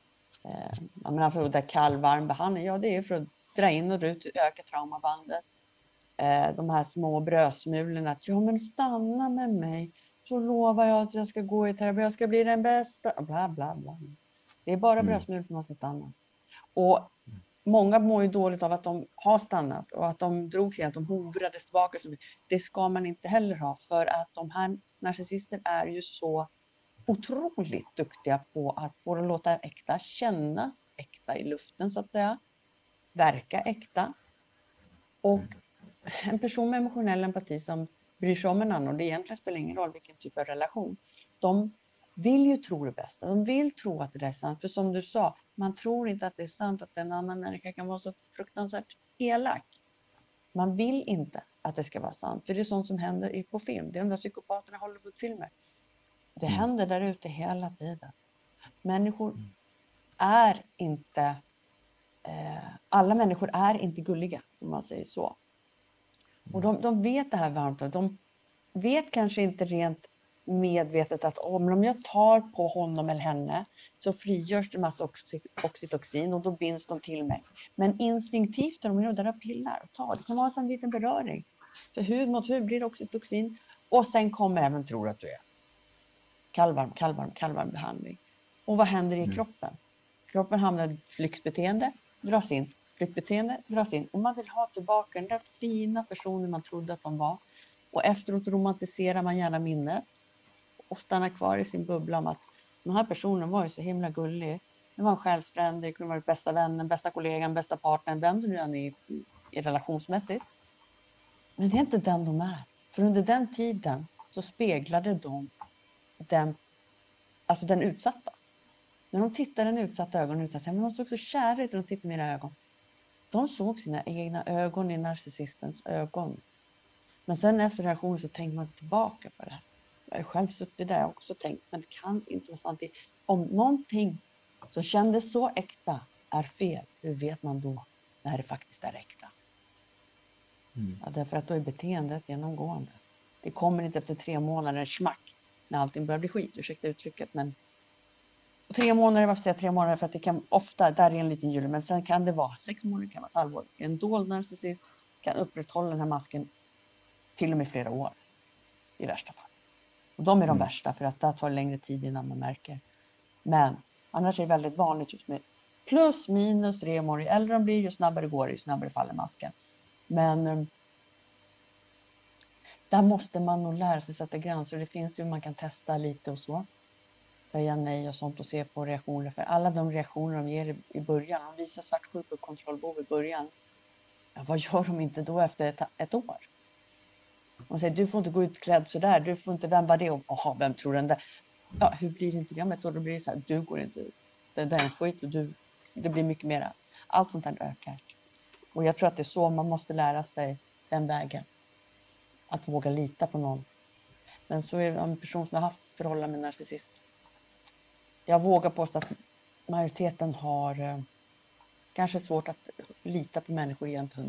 C: Jag menar, för det kallvarm behandling, det är för att dra in och ut, öka traumabandet. De här små brödsmulorna, att men stanna med mig, så lovar jag att jag ska gå i terapi, jag ska bli den bästa, bla bla bla. Det är bara brödsmulor som man ska stanna. Och många mår ju dåligt av att de har stannat och att de drog sig, att de hovrades tillbaka. Det ska man inte heller ha, för att de här narcissister är ju så otroligt duktiga på att få det låta äkta, kännas äkta i luften så att säga, verka äkta. Och en person med emotionell empati som bryr sig om en annan, och det egentligen spelar ingen roll vilken typ av relation, de vill ju tro det bästa. De vill tro att det är sant. För som du sa, man tror inte att det är sant att en annan människa kan vara så fruktansvärt elak. Man vill inte att det ska vara sant. För det är sånt som händer på film. Det är de där psykopaterna i Hollywoodfilmer. Det händer där ute hela tiden. Människor är inte... alla människor är inte gulliga, om man säger så. Och de vet det här varmt. De vet kanske inte rent medvetet att om jag tar på honom eller henne så frigörs det massa oxytocin och då binds de till mig. Men instinktivt är de nuddar och pillar och tar. Det kan vara en liten beröring. För hud mot hud blir det oxytocin. Och sen kommer även, tror att du är, kallvarm behandling. Och vad händer i kroppen? Kroppen hamnar i flyktbeteende, dras in. Flyktbeteende dras in. Och man vill ha tillbaka den där fina personen man trodde att de var. Och efteråt romantiserar man gärna minnet. Och stannar kvar i sin bubbla om att den här personen var ju så himla gullig. Det var en själsfrände, det kunde vara bästa vännen, bästa kollegan, bästa partnern, vem du nu än är i relationsmässigt. Men det är inte den de är. För under den tiden så speglade de den utsatta. När de tittade den utsatta ögonen, men de såg så kära ut när de tittade i mina ögon. De såg sina egna ögon i narcissistens ögon. Men sen efter reaktionen så tänkte man tillbaka på det här. Jag har själv suttit där och också tänkt, men det kan inte vara sant. Om någonting som kändes så äkta är fel, hur vet man då när det faktiskt är äkta? Ja, därför att då är beteendet genomgående. Det kommer inte efter 3 månader smack när allting börjar bli skit, ursäkta uttrycket, men 3 månader, varför säger jag 3 månader? För att det kan ofta, där är en liten jul, men sen kan det vara 6 månader, kan vara ett halvår. En dold narcissist kan upprätthålla den här masken till och med flera år i värsta fall. Och de är de värsta, för att det tar längre tid innan man märker. Men annars är det väldigt vanligt just med plus minus 3 månader. Ju äldre de blir, ju snabbare går det, ju snabbare faller masken. Men där måste man nog lära sig sätta gränser. Det finns ju, man kan testa lite och så. Säga nej och sånt och se på reaktioner. För alla de reaktioner de ger i början, de visar svartsjuk på kontrollbehov i början. Ja, vad gör de inte då efter ett år? De säger, du får inte gå utklädd sådär, du får inte, vem var det? Och vem tror den där? Ja, hur blir det inte det om ett år? Då blir det så här, du går inte ut. Det är en skit och det blir mycket mera. Allt sånt här ökar. Och jag tror att det är så man måste lära sig den vägen. Att våga lita på någon. Men så är det en person som har haft förhållanden med narcissist. Jag vågar påstå att majoriteten har kanske svårt att lita på människor igen till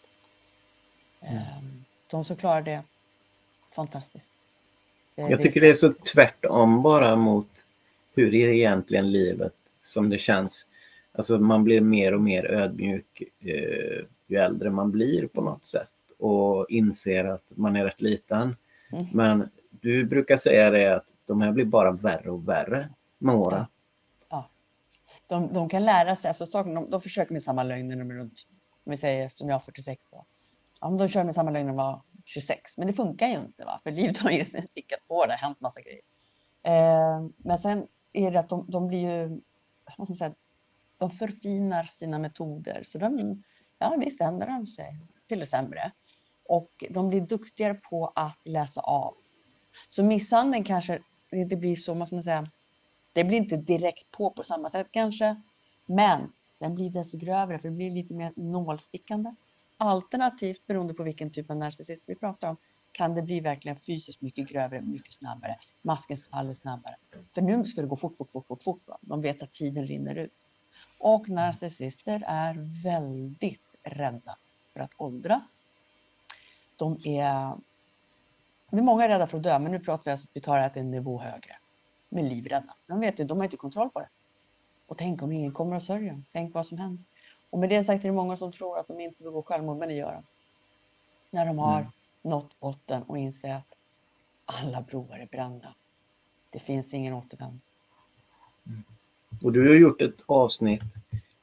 C: 100%. De som klarar det, fantastiskt.
A: Jag tycker det är så tvärtom bara mot hur är egentligen livet som det känns. Alltså man blir mer och mer ödmjuk ju äldre man blir på något sätt. Och inser att man är rätt liten. Men du brukar säga det att de här blir bara värre och värre med åren.
C: Ja. De kan lära sig, alltså de försöker med samma lögner när de är runt, om vi säger som jag har 46 då. Ja, de kör med samma lögner när de var 26, men det funkar ju inte, va? För livet har ju tickat på, det har hänt massa grejer. Men sen är det att de blir ju, vad ska man säga, de förfinar sina metoder. Så visst ändrar de sig till det sämre. Och de blir duktigare på att läsa av. Så misshandeln kanske inte blir så, måste man säga, det blir inte direkt på samma sätt kanske. Men den blir desto grövre, för det blir lite mer nålstickande. Alternativt, beroende på vilken typ av narcissist vi pratar om, kan det bli verkligen fysiskt mycket grövre, mycket snabbare. Masken faller snabbare. För nu ska det gå fort. De vet att tiden rinner ut. Och narcissister är väldigt rädda för att åldras. Det är många rädda för att dö, men nu pratar vi alltså att vi tar det att en nivå högre. Med livrädda. De har inte kontroll på det. Och tänk om ingen kommer att sörja. Tänk vad som händer. Och med det sagt är det många som tror att de inte begår självmord, men det gör de. När de har nått botten och inser att alla broar är brända. Det finns ingen återvändo.
A: Och du har gjort ett avsnitt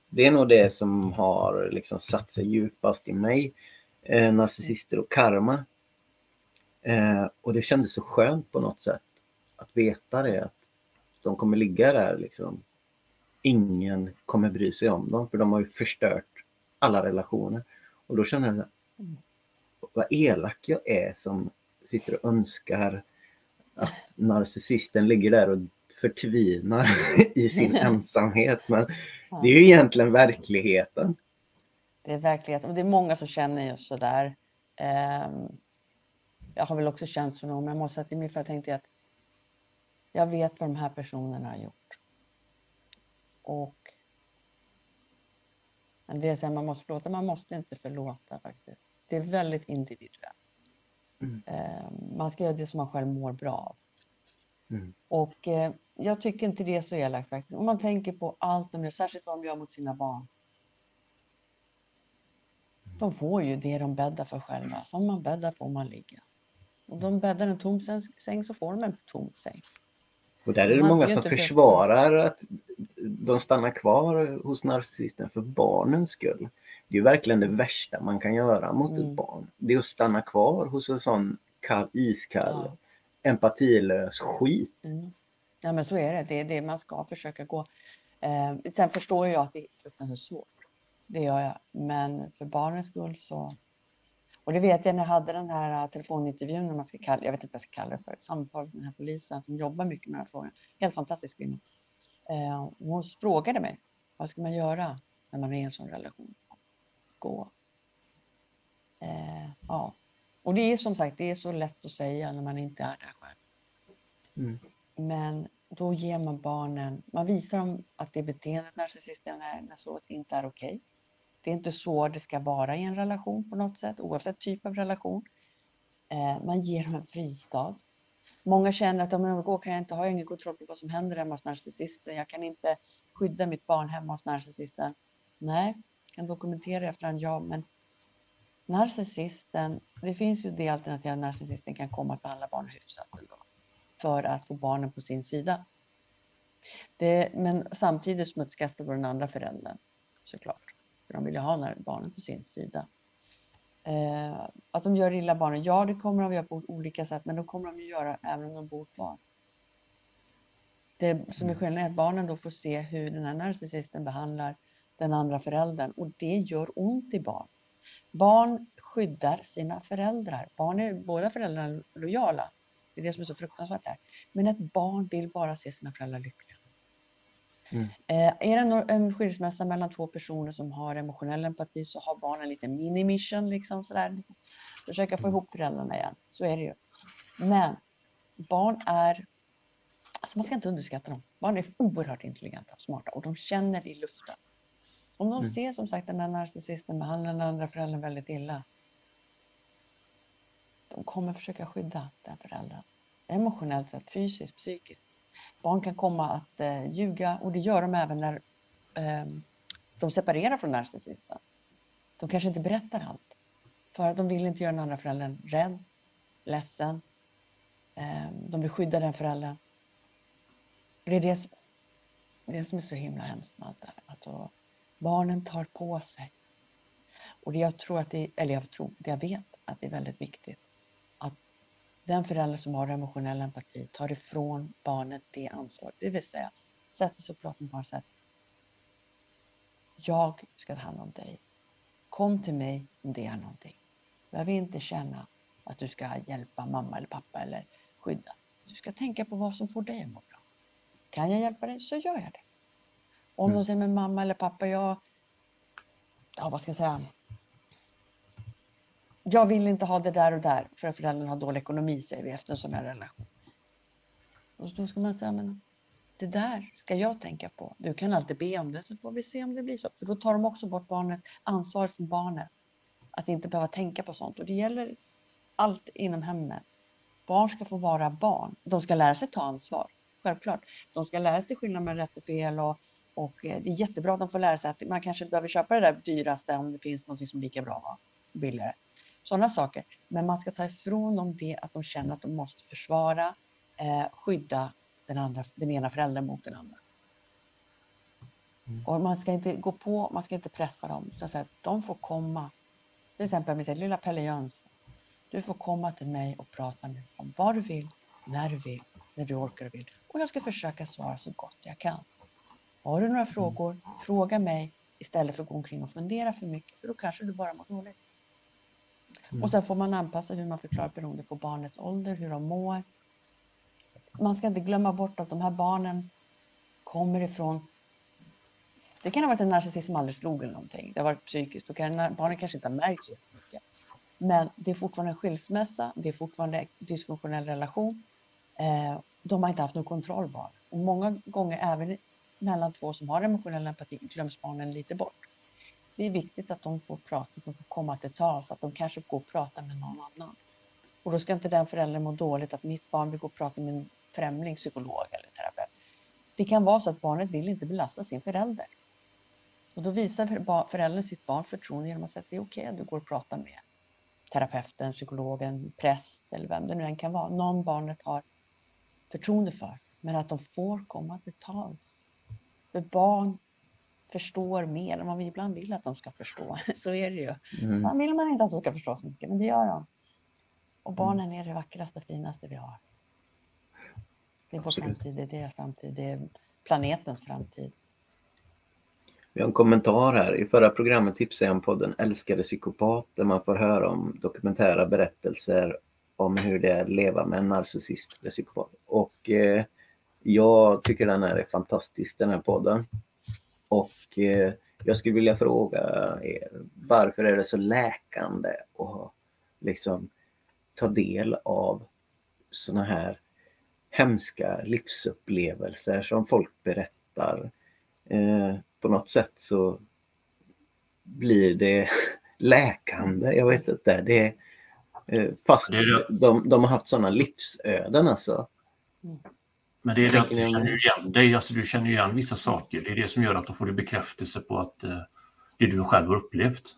A: Det är nog det som har liksom satt sig djupast i mig. Narcissister och karma. Och det kändes så skönt på något sätt att veta det, att de kommer ligga där liksom. Ingen kommer bry sig om dem, för de har ju förstört alla relationer. Och då känner jag vad elak jag är som sitter och önskar att narcissisten ligger där och förtvinar i sin ensamhet. Men det är ju egentligen verkligheten.
C: Det är verkligheten. Och det är många som känner just sådär. Jag har väl också känt så någon, men jag måste säga till mig, för jag tänkte att jag vet vad de här personerna har gjort. Och det är så här, man måste förlåta, man måste inte förlåta faktiskt. Det är väldigt individuellt. Man ska göra det som man själv mår bra av. Och jag tycker inte det är så elakt faktiskt. Om man tänker på allt de gör, särskilt vad de gör mot sina barn. De får ju det de bäddar för själva, som man bäddar på om man ligger. Om de bäddar en tom säng så får de en tom säng.
A: Och där är det många som försvarar att de stannar kvar hos narcissisten för barnens skull. Det är ju verkligen det värsta man kan göra mot ett barn. Det är att stanna kvar hos en sån iskall, empatilös skit.
C: Ja, men så är det. Det är det man ska försöka gå. Sen förstår jag att det är fruktansvärt svårt. Det gör jag. Men för barnens skull så... Och det vet jag när jag hade den här telefonintervjun, när man ska kalla, jag vet inte vad jag ska kalla det för, samtal med den här polisen som jobbar mycket med den här frågan. Helt fantastisk kvinna. Hon frågade mig, vad ska man göra när man är i en sån relation? Gå. Ja. Och det är som sagt, det är så lätt att säga när man inte är där själv. Men då ger man barnen, man visar dem att det beteendet narcissisten är så inte är okej. Det är inte så det ska vara i en relation på något sätt, oavsett typ av relation. Man ger dem en fristad. Många känner att om jag går kan jag inte ha ingen kontroll på vad som händer hemma hos narcissisten. Jag kan inte skydda mitt barn hemma hos narcissisten. Nej, jag kan dokumentera efterhand, ja, men narcissisten, det finns ju det alternativet att narcissisten kan komma att behandla barn hyfsat ändå, för att få barnen på sin sida. Men samtidigt smutskastar den andra föräldern, såklart. För de vill ju ha barnen på sin sida. Att de gör illa barnen, ja det kommer de göra på olika sätt, men då kommer de ju göra även om de bor kvar. Det som är skillnaden är att barnen då får se hur den här narcissisten behandlar den andra föräldern, och det gör ont i barn. Barn skyddar sina föräldrar. Barn är båda föräldrarna lojala. Det är det som är så fruktansvärt här. Men ett barn vill bara se sina föräldrar lyckliga. Är det en skilsmässa mellan två personer som har emotionell empati, så har barnen en liten mini-mission liksom sådär. Försöka få ihop föräldrarna igen. Så är det ju. Men barn är, alltså man ska inte underskatta dem. Barn är oerhört intelligenta och smarta, och de känner i luften. Om de ser som sagt den här narcissisten behandlar den andra föräldern väldigt illa, de kommer försöka skydda den föräldern. Emotionellt sett, fysiskt, psykiskt. Barn kan komma att ljuga, och det gör de även när de separerar från narcissisten. De kanske inte berättar allt. För att de vill inte göra den andra föräldern rädd, ledsen. De vill skydda den föräldern. Det är det som är så himla hemskt med allt det här. Alltså, barnen tar på sig. Och det jag tror att det jag vet att det är väldigt viktigt. Att den förälder som har emotionell empati tar ifrån barnet det ansvaret. Det vill säga, sätter sig och pratar med barnet och säger: jag ska ta hand om dig. Kom till mig om det är någonting. Jag vill inte känna att du ska hjälpa mamma eller pappa eller skydda. Du ska tänka på vad som får dig att må bra. Kan jag hjälpa dig så gör jag det. Om de säger med mamma eller pappa, vad ska jag säga? Jag vill inte ha det där och där för att föräldrarna har dålig ekonomi, säger vi efter en sån här relation. Och då ska man säga, men det där ska jag tänka på. Du kan alltid be om det, så får vi se om det blir så. För då tar de också bort ansvar för barnet. Att inte behöva tänka på sånt. Och det gäller allt inom hemmet. Barn ska få vara barn. De ska lära sig ta ansvar. Självklart. De ska lära sig skillnad mellan rätt och fel. Och det är jättebra att de får lära sig att man kanske inte behöver köpa det där dyraste om det finns något som är lika bra och billigare. Sådana saker. Men man ska ta ifrån dem det att de känner att de måste försvara, skydda den ena föräldern mot den andra. Och man ska inte gå på, man ska inte pressa dem. Så att de får komma. Till exempel med lilla Pelle Jönsson. Du får komma till mig och prata med om vad du vill, när du orkar och vill. Och jag ska försöka svara så gott jag kan. Har du några frågor, fråga mig istället för att gå omkring och fundera för mycket. För då kanske du bara mår dåligt. Och sen får man anpassa hur man förklarar beroende på barnets ålder, hur de mår. Man ska inte glömma bort att de här barnen kommer ifrån. Det kan ha varit en narcissist som aldrig slog eller någonting. Det har varit psykiskt. Då kan barnen kanske inte ha märkt så mycket. Men det är fortfarande en skilsmässa. Det är fortfarande en dysfunktionell relation. De har inte haft någon kontroll bara. Och många gånger även mellan två som har emotionell empati glöms barnen lite bort. Det är viktigt att de får prata, att de får komma till tal så att de kanske går och prata med någon annan. Och då ska inte den föräldern må dåligt att mitt barn vill gå och prata med en främling, psykolog eller terapeut. Det kan vara så att barnet vill inte belasta sin förälder. Och då visar föräldern sitt barn förtroende genom att säga att det är okej att du går och pratar med terapeuten, psykologen, präst eller vem det nu än kan vara. Någon barnet har förtroende för. Men att de får komma till tals. För barn förstår mer än vad vi ibland vill att de ska förstå. Så är det ju. Man vill man inte att de ska förstå så mycket, men det gör de. Och barnen är det vackraste och finaste vi har. Det är vår framtid, det är deras framtid, det är planetens framtid.
A: Vi har en kommentar här. I förra programmet tipsade jag om podden Älskade psykopat, där man får höra om dokumentära berättelser om hur det är att leva med en narcissist eller psykopat. Och jag tycker den är fantastisk, den här podden. Och jag skulle vilja fråga er, varför är det så läkande att liksom ta del av såna här hemska livsupplevelser som folk berättar? På något sätt så blir det läkande. Jag vet inte. Det är, fast de har haft sådana livsöden alltså.
B: Men det är det att du känner igen dig. Alltså du känner igen vissa saker. Det är det som gör att du får du bekräftelse på att det du själv har upplevt.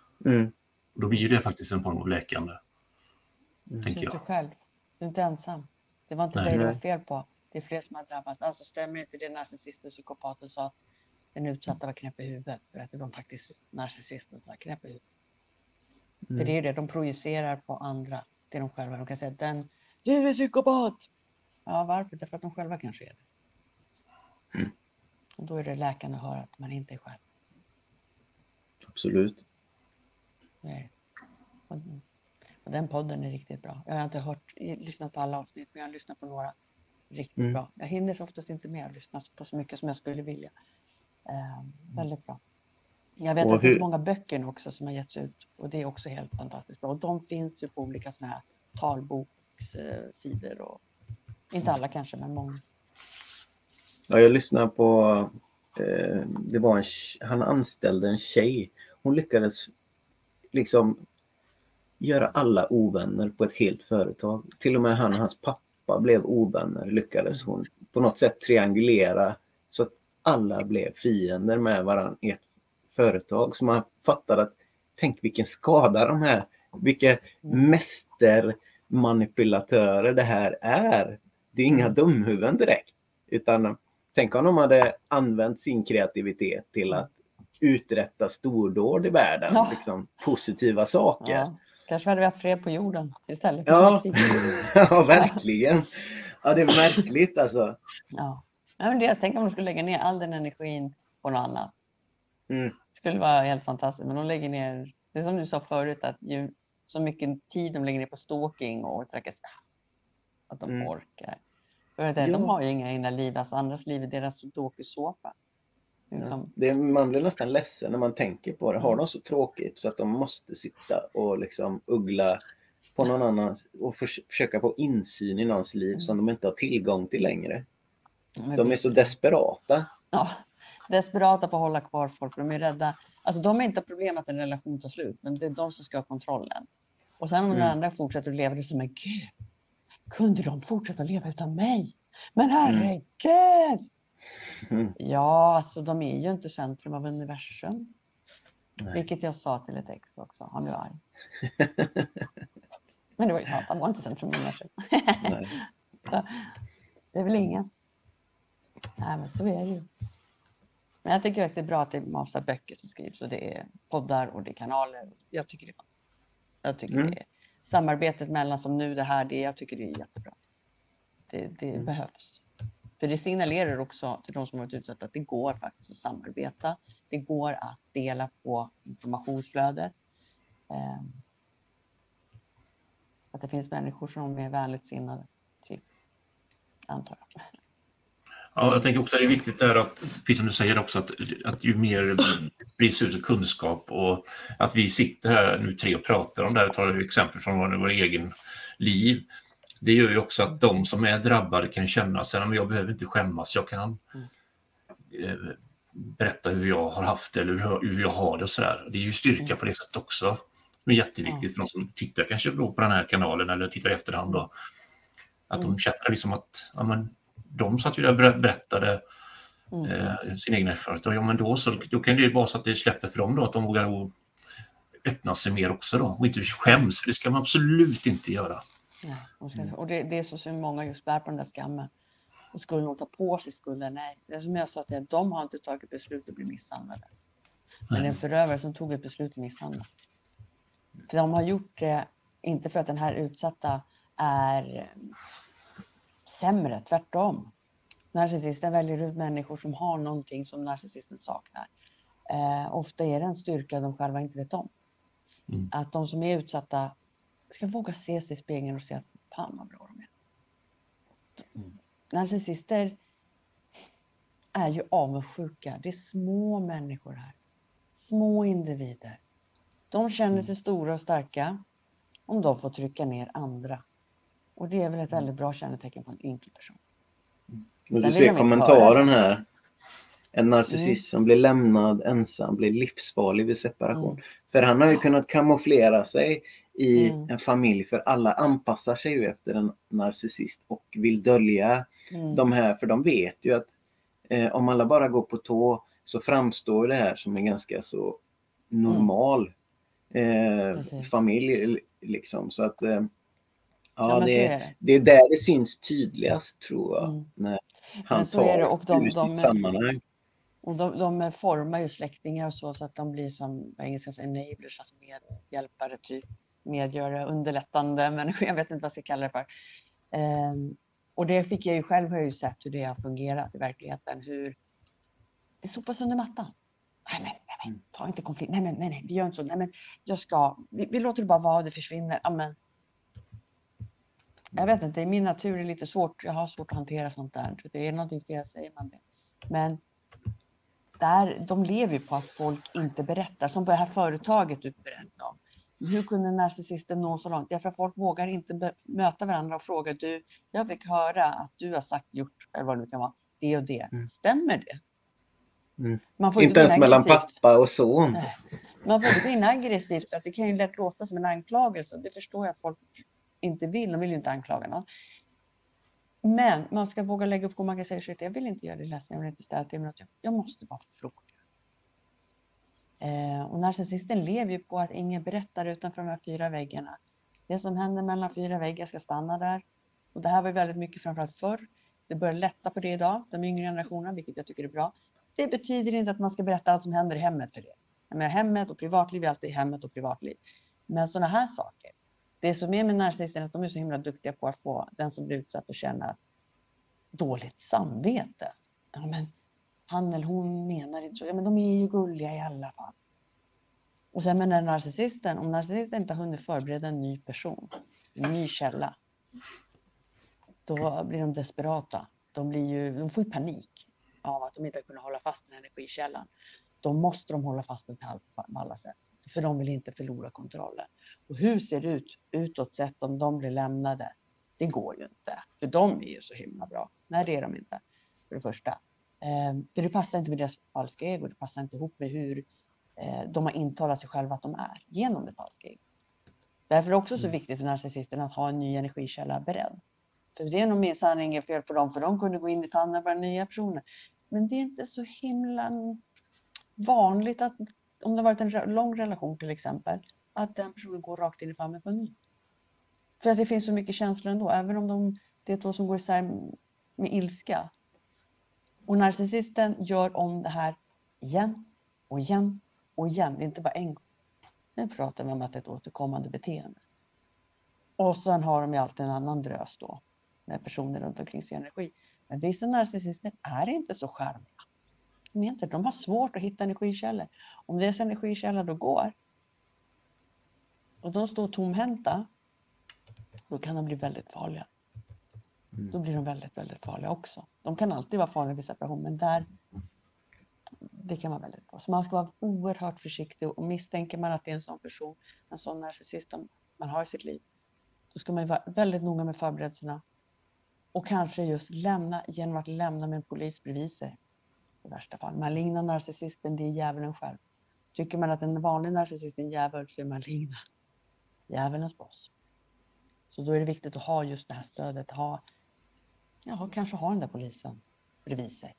B: Då blir det faktiskt en form av läkande. Tänker jag.
C: Du själv. Du är inte ensam. Det var inte dig det var fel på. Det är fler som har drabbats. Alltså stämmer inte det narcissister och psykopater sa att den utsatta var knäpp i huvudet. För att det var faktiskt narcissisten som var knäpp i huvudet. För det är det. De projicerar på andra. Det är de själva. De kan säga att du är psykopat. Ja, varför? Därför att de själva kanske är det. Och då är det läkande att höra att man inte är själv.
A: Absolut.
C: Nej. Och den podden är riktigt bra. Jag har inte lyssnat på alla avsnitt, men jag har lyssnat på några riktigt bra. Jag hinner så oftast inte med att lyssna på så mycket som jag skulle vilja. Väldigt bra. Jag vet att det finns många böcker också som har getts ut. Och det är också helt fantastiskt bra. Och de finns ju på olika sådana här talbokssidor. Och inte alla kanske, men många.
A: Ja, jag lyssnade på... det var han anställde en tjej. Hon lyckades liksom göra alla ovänner på ett helt företag. Till och med han och hans pappa blev ovänner. Lyckades hon på något sätt triangulera så att alla blev fiender med varandra i ett företag. Så man fattade att tänk vilken skada de här, vilka mästermanipulatörer det här är. Det är inga dumhuvuden direkt. Utan tänk om de hade använt sin kreativitet till att uträtta stordåd i världen.
C: Ja.
A: Liksom positiva saker.
C: Ja. Kanske hade vi haft fred på jorden istället för
A: ja, verkligen. Ja, det är märkligt alltså.
C: Ja. Men det, tänk om de skulle lägga ner all den energin på något annat. Det skulle vara helt fantastiskt. Men de lägger ner, det är som du sa förut, att ju så mycket tid de lägger ner på stalking och trakasserier. Att de orkar. För de har ju inga egna liv. Alltså andras liv är deras dokusåpa. Liksom.
A: Ja. Man blir nästan ledsen när man tänker på det. Har de så tråkigt så att de måste sitta och liksom uggla på någon annan och försöka få insyn i någons liv som de inte har tillgång till längre. De är så desperata.
C: Ja, desperata på att hålla kvar folk. De är rädda. Alltså de är inte problem att en relation tar slut. Men det är de som ska ha kontrollen. Och sen om den andra fortsätter att leva, det är som en gud. Kunde de fortsätta leva utan mig? Men herregud! Ja, alltså de är ju inte centrum av universum. Nej. Vilket jag sa till ett ex också. Han är arg. Men det var ju sant, han var inte centrum av universum. Nej. Det är väl ingen. Nej, men så är det ju. Men jag tycker att det är bra att det är massa böcker som skrivs och det är poddar och det är kanaler. Jag tycker det är fantastiskt. Jag tycker det är samarbetet mellan som nu det här, jag tycker det är jättebra. Det behövs. För det signalerar också till de som varit utsatta att det går faktiskt att samarbeta. Det går att dela på informationsflödet. Att det finns människor som är vänligt sinnade. Typ, antar jag.
B: Ja, jag tänker också att det är viktigt där att, precis som du säger också, att ju mer sprids ut kunskap och att vi sitter här nu 3 och pratar om det här, tar exempel från vår egen liv. Det gör ju också att de som är drabbade kan känna sig att jag behöver inte skämmas, jag kan berätta hur jag har haft det eller hur jag har det och sådär. Det är ju styrka på det sättet också. Det är jätteviktigt för de som tittar kanske på den här kanalen eller tittar i efterhand då. Att de känner liksom att de satt ju där och berättade sin egen erfarenhet. Ja, men då kan det ju vara så att det släpper för dem då, att de vågar öppna sig mer också då. Och inte skäms, för det ska man absolut inte göra.
C: Nej, och det är så många just bär på den där skammen. Och skulle nog ta på sig skulden. Nej, det är som jag sa till de har inte tagit beslut att bli misshandlade. Men en förövare som tog ett beslut att misshandla. För de har gjort det inte för att den här utsatta är sämre, tvärtom. Narcissisten väljer ut människor som har någonting som narcissisten saknar. Ofta är det en styrka de själva inte vet om. Att de som är utsatta ska våga se sig i spegeln och se att fan vad bra de är. Narcissister är ju avundsjuka. Det är små människor här. Små individer. De känner sig stora och starka om de får trycka ner andra. Och det är väl ett väldigt bra kännetecken på en ynklig person.
A: Och du ser kommentaren här. En narcissist som blir lämnad ensam blir livsfarlig vid separation. För han har ju kunnat kamouflera sig i en familj, för alla anpassar sig ju efter en narcissist och vill dölja de här, för de vet ju att om alla bara går på tå så framstår det här som en ganska så normal familj liksom, så att det är där det syns tydligast, tror jag, när han tar ut sitt sammanhang.
C: Och de formar ju släktingar och så att de blir som på engelska säger enablers, alltså medhjälpare, typ medgörare, underlättande människor, jag vet inte vad jag ska kalla det för. Och det fick jag ju själv, har jag ju sett hur det har fungerat i verkligheten, hur det sopas under mattan. Nej, ta inte konflikt. Nej, vi gör inte så. Nej, men vi låter det bara vara, det försvinner. Amen. Jag vet inte, i min natur är det lite svårt. Jag har svårt att hantera sånt där. Det är någonting fel, säger man det. Men de lever ju på att folk inte berättar. Som på det här företaget du berättade om. Hur kunde narcissisten nå så långt? Därför att folk vågar inte möta varandra och fråga. Jag fick höra att du har gjort, eller vad det nu kan vara, det och det. Stämmer det? Man får
A: inte ens mellan pappa och son.
C: Nej. Man får inte gå in aggressivt, för att det kan ju lätt låta som en anklagelse. Det förstår jag att folk inte vill. De vill ju inte anklaga någon. Men man ska våga lägga upp och man kan säga att jag vill inte göra det ledsen, jag vill inte ställa till, men jag måste bara fråga. Och narcissisten lever ju på att ingen berättar utanför de här 4 väggarna. Det som händer mellan 4 väggar ska stanna där. Och det här var ju väldigt mycket framförallt förr. Det börjar lätta på det idag, de yngre generationerna, vilket jag tycker är bra. Det betyder inte att man ska berätta allt som händer i hemmet för det. Men hemmet och privatliv är alltid hemmet och privatliv. Men sådana här saker. Det som är med narcissisten är att de är så himla duktiga på att få den som blir utsatt att känna dåligt samvete. Ja, men han eller hon menar inte så. Ja, men de är ju gulliga i alla fall. Och sen med den narcissisten, om narcissisten inte har hunnit förbereda en ny person, en ny källa, då blir de desperata. De får ju panik av att de inte kunna hålla fast den energikällan. Då måste de hålla fast den på alla sätt. För de vill inte förlora kontrollen. Och hur ser det ut utåt sett om de blir lämnade? Det går ju inte. För de är ju så himla bra. Nej, det är de inte. För det första. För det passar inte med deras falska ego. Det passar inte ihop med hur de har intalat sig själva att de är. Genom det falska ego. Därför är det också så viktigt för narcissisten att ha en ny energikälla beredd. För det är nog minsann inget fel på dem. För de kunde gå in i famnen på nya personer. Men det är inte så himla vanligt att om det har varit en lång relation till exempel, att den personen går rakt in i famnen på en ny. För att det finns så mycket känslor ändå, även om det är två som går isär med ilska. Och narcissisten gör om det här igen och igen och igen. Det är inte bara en gång. Nu pratar vi om att det är ett återkommande beteende. Och sen har de ju alltid en annan drös då. Med personer runt omkring sin energi. Men vissa narcissister är inte så charmiga. De har svårt att hitta energikällor. Om deras energikällor då går. Och de står tomhänta. Då kan de bli väldigt farliga. Då blir de väldigt, väldigt farliga också. De kan alltid vara farliga vid separation. Men där. Det kan vara väldigt bra. Så man ska vara oerhört försiktig. Och misstänker man att det är en sån person. En sån narcissist man har i sitt liv. Då ska man vara väldigt noga med förberedelserna. Och kanske just genom att lämna med en polis bredvid sig. I värsta fall. Maligna narcissisten, det är djävulen själv. Tycker man att en vanlig narcissist är en djävul, så är maligna djävulens boss. Så då är det viktigt att ha just det här stödet. Kanske ha den där polisen bredvid sig.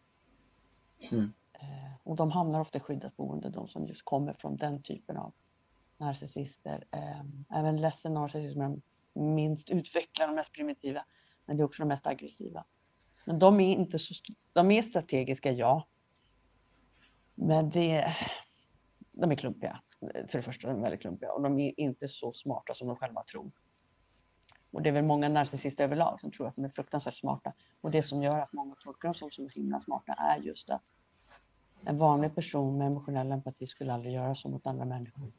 C: Och de hamnar ofta i skyddat boende. De som just kommer från den typen av narcissister. Även ledsen narcissism är minst utvecklade och mest primitiva. Men det är också de mest aggressiva. Men de är inte så de är strategiska, ja. Men de är klumpiga. För det första, de är väldigt klumpiga. Och de är inte så smarta som de själva tror. Och det är väl många narcissister överlag som tror att de är fruktansvärt smarta. Och det som gör att många tolkar dem som så himla smarta är just att en vanlig person med emotionell empati skulle aldrig göra så mot andra människor.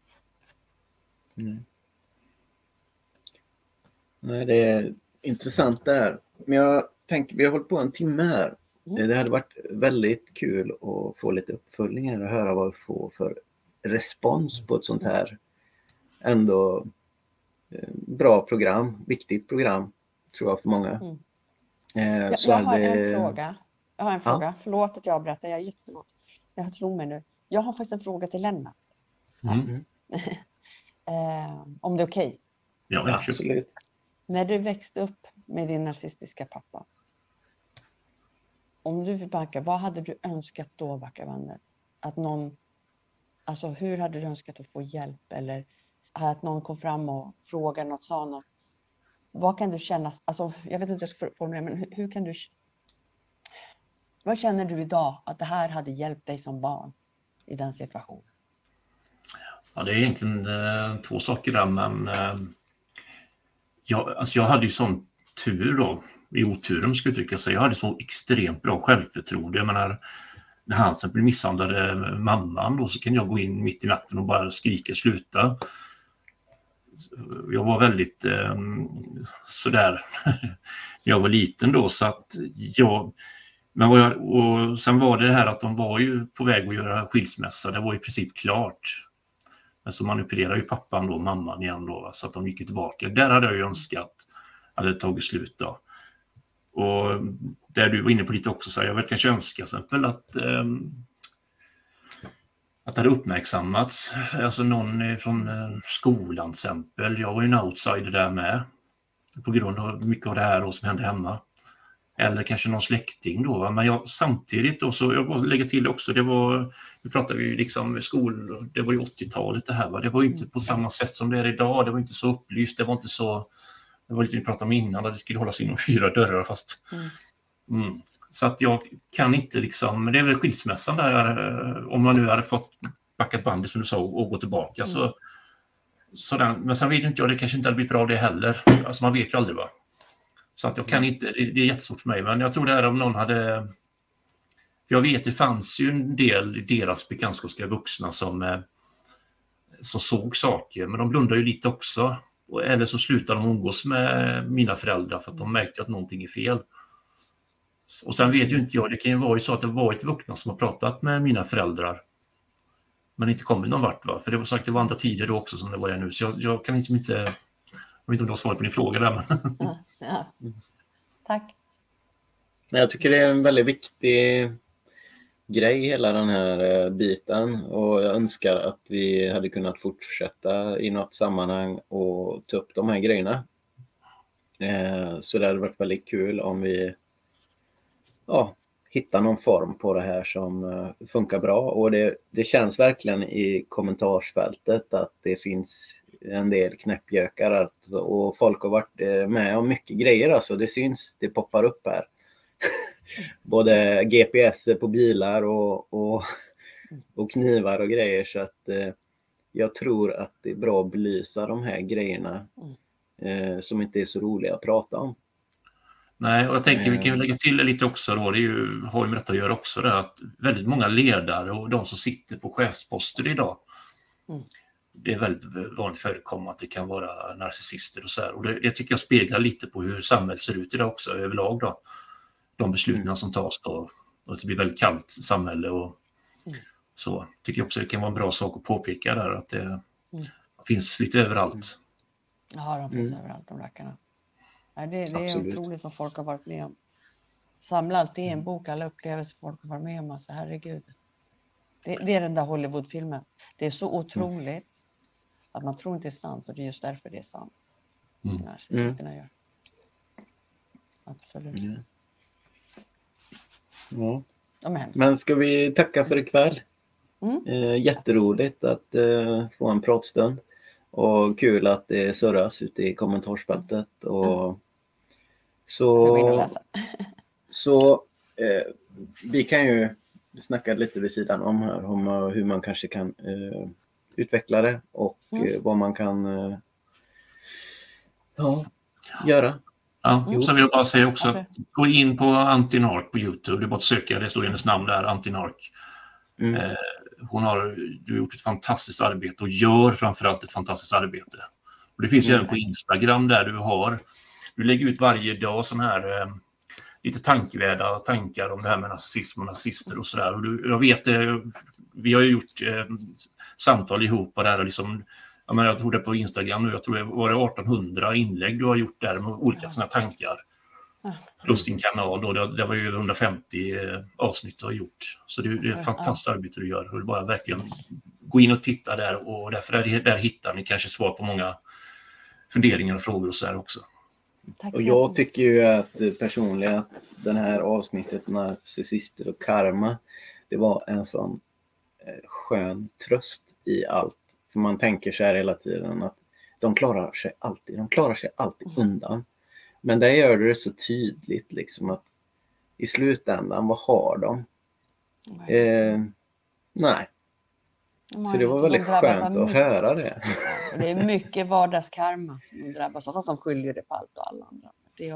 A: Nej, det är intressant där. Men jag tänker, vi har hållit på en timme här. Det hade varit väldigt kul att få lite uppföljningar och höra vad vi får för respons på ett sånt här ändå bra program, viktigt program, tror jag, för många.
C: Jag har en fråga. Ja. Förlåt att jag berättar, jag är jätteförlåt. Jag tror mig nu. Jag har faktiskt en fråga till Lennart. Om det är okej?
B: Ja, absolut.
C: När du växte upp med din narcissistiska pappa, om du fick backa, vad hade du önskat då, Backavanner? Att någon, alltså hur hade du önskat att få hjälp, eller att någon kom fram och frågade något, sa något? Vad kan du känna, alltså jag vet inte hur jag ska formulera, men hur kan du, vad känner du idag att det här hade hjälpt dig som barn i den situationen?
B: Ja, det är egentligen två saker där, men jag hade ju sån tur då, i oturen skulle jag tycka sig. Jag hade så extremt bra självförtroende. Jag menar, när han sen blev misshandlade mamman då, så kan jag gå in mitt i natten och bara skrika sluta. Jag var väldigt sådär när jag var liten då, så att och sen var det här att de var ju på väg att göra skilsmässa. Det var i princip klart. Men så manipulerade ju pappan då mamman igen då, så att de gick tillbaka. Där hade jag ju önskat att det tagit slut då. Och där du var inne på lite också, så jag väl kanske önska exempel att det hade uppmärksammats. Alltså någon från skolan till exempel. Jag var ju en outsider där med. På grund av mycket av det här då som hände hemma. Eller kanske någon släkting då. Men samtidigt då, så jag vill lägga till också, vi pratade ju liksom skol, det var ju 80-talet det här va. Det var ju inte på samma sätt som det är idag. Det var inte så upplyst, det var inte så, det var lite vi pratade om innan, att det skulle hållas inom 4 dörrar fast. Så att jag kan inte liksom, det är väl skilsmässan där, om man nu hade fått backat bandet som du sa och gå tillbaka men sen vet inte jag, det kanske inte hade blivit bra det heller. Alltså man vet ju aldrig va. Så att jag kan inte, det är jättesvårt för mig, men jag tror det här om någon hade, jag vet det fanns ju en del i deras bekantskapskrets vuxna som såg saker, men de blundar ju lite också, eller så slutar de umgås med mina föräldrar för att de märkte att någonting är fel. Och sen vet ju inte jag, det kan ju vara så att det var ett vuxna som har pratat med mina föräldrar men inte kommit någon vart va, för det var sagt det var andra tider då också som det var det nu, så jag kan inte, jag vet inte om du har svarat på din fråga där. Men...
C: Ja. Tack.
A: Jag tycker det är en väldigt viktig grej hela den här biten, och jag önskar att vi hade kunnat fortsätta i något sammanhang och ta upp de här grejerna. Så det hade varit väldigt kul om vi hittar någon form på det här som funkar bra, och det känns verkligen i kommentarsfältet att det finns en del knäppjökar och folk har varit med om mycket grejer, alltså det syns, det poppar upp här. Både GPS på bilar och och knivar och grejer, så att jag tror att det är bra att belysa de här grejerna som inte är så roliga att prata om.
B: Nej, och jag tänker vi kan lägga till lite också då, det är ju, har ju med detta att göra också det, att väldigt många ledare och de som sitter på chefsposter idag, det är väldigt vanligt förekommande att det kan vara narcissister och så här. Och det tycker jag speglar lite på hur samhället ser ut idag också överlag då. De besluten som tas då, och det blir väldigt kallt samhälle och så. Tycker jag också det kan vara en bra sak att påpeka där, att det finns lite överallt.
C: Ja, de finns överallt, de rackarna. Ja, det är otroligt vad folk har varit med om. Samla alltid i en bok alla upplevelser folk har varit med om. Alltså, herregud. Det är den där Hollywoodfilmen. Det är så otroligt att man tror inte det är sant, och det är just därför det är sant. Narcissisterna gör. Absolut.
A: Ja.
C: De
A: Men ska vi tacka för ikväll? Jätteroligt att få en pratstund. Och kul att det surras ute i kommentarsfältet. Och så vi kan ju snacka lite vid sidan om här om hur man kanske kan utveckla det och vad man kan göra.
B: Ja, så vill jag bara säga också att gå in på Antinark på YouTube. Det är bara att söka, det står hennes namn där, Antinark. Hon har gjort ett fantastiskt arbete och gör framförallt ett fantastiskt arbete. Och det finns ju även på Instagram där du lägger ut varje dag sån här lite tankvärda tankar om det här med narcissism och nazister och sådär. Och jag vet, vi har ju gjort samtal ihop på det här liksom, jag tror det på Instagram nu, jag tror det var 1800 inlägg du har gjort där med olika sådana tankar. Plus din kanal då, det var ju 150 avsnitt du har gjort. Så det är ett fantastiskt arbete du gör. Och bara verkligen gå in och titta där, och därför där hittar ni kanske svar på många funderingar och frågor och så här också.
A: Och jag tycker ju att personligen att den här avsnittet narcissister och karma, det var en sån skön tröst i allt. För man tänker så här hela tiden att de klarar sig alltid undan. Men där gör det så tydligt liksom att i slutändan, vad har de? Nej. Så det var väldigt skönt att höra det.
C: Det är mycket vardagskarma som de drabbas av, som skyller det på allt och alla andra.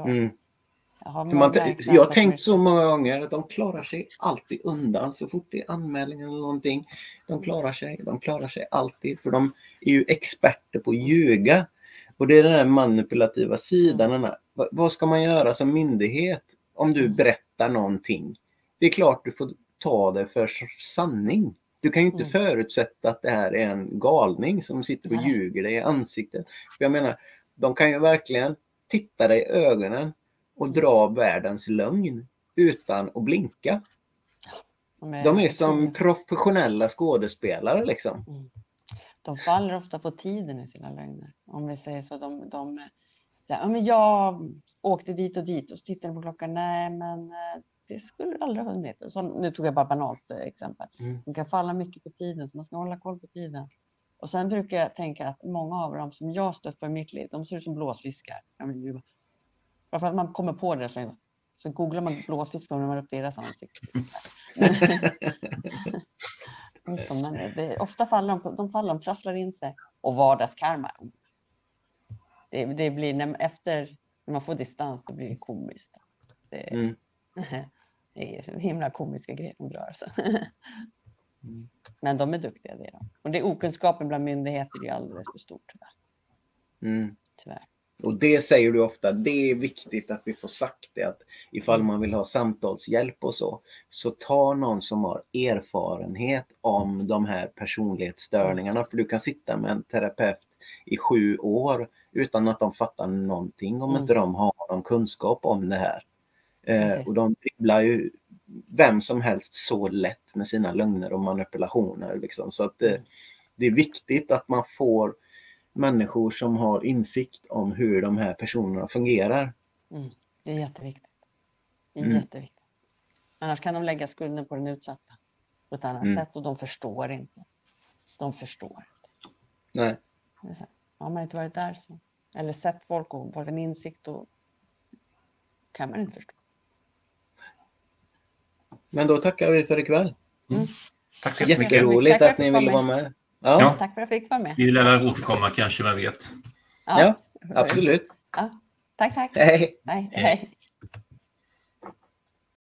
A: Jag har tänkt så många gånger att de klarar sig alltid undan så fort det är anmälningar eller någonting. De klarar sig alltid, för de är ju experter på att ljuga. Och det är den här manipulativa sidan. Vad ska man göra som myndighet om du berättar någonting? Det är klart du får ta det för sanning. Du kan ju inte förutsätta att det här är en galning som sitter och ljuger dig i ansiktet. För jag menar, de kan ju verkligen titta dig i ögonen och dra världens lögn utan att blinka. De är som professionella skådespelare liksom.
C: De faller ofta på tiden i sina lögner. Om vi säger så, de säger, men jag åkte dit och dit, och så tittar de på klockan. Nej, men det skulle du aldrig ha hunnit. Så, nu tog jag bara banalt exempel. De kan falla mycket på tiden, så man ska hålla koll på tiden. Och sen brukar jag tänka att många av dem som jag stött på i mitt liv, de ser ut som blåsfiskar. För att man kommer på det så googlar man blåsfisk när man upp deras ansikte. Men ofta faller de prasslar in sig. Och vardagskarma. Det blir när man får distans, då blir det komiskt. Det är himla komiska grejer de drar. Så. Men de är duktiga, det är de. Och det är okunskapen bland myndigheter är alldeles för stort. Tyvärr.
A: Och det säger du ofta, det är viktigt att vi får sagt det, att ifall man vill ha samtalshjälp och så ta någon som har erfarenhet om de här personlighetsstörningarna, för du kan sitta med en terapeut i 7 år utan att de fattar någonting om inte de har någon kunskap om det här. Och de dribblar ju vem som helst så lätt med sina lögner och manipulationer liksom. Så att det är viktigt att man får människor som har insikt om hur de här personerna fungerar.
C: Det är jätteviktigt. Jätteviktigt. Annars kan de lägga skulden på den utsatta på ett annat sätt, och de förstår inte.
A: Nej.
C: Har man inte varit där så, eller sett folk och fått en insikt, då kan man inte förstå.
A: Men då tackar vi för ikväll.
B: Tack så jättemycket.
A: Jätteroligt
C: Tack
A: att ni ville vara med. Ja,
B: Ja.
C: Tack för att jag fick vara med.
B: Vi lär återkomma kanske, vem vet.
A: ja absolut.
C: Ja, tack.
A: Hej.
C: Hej.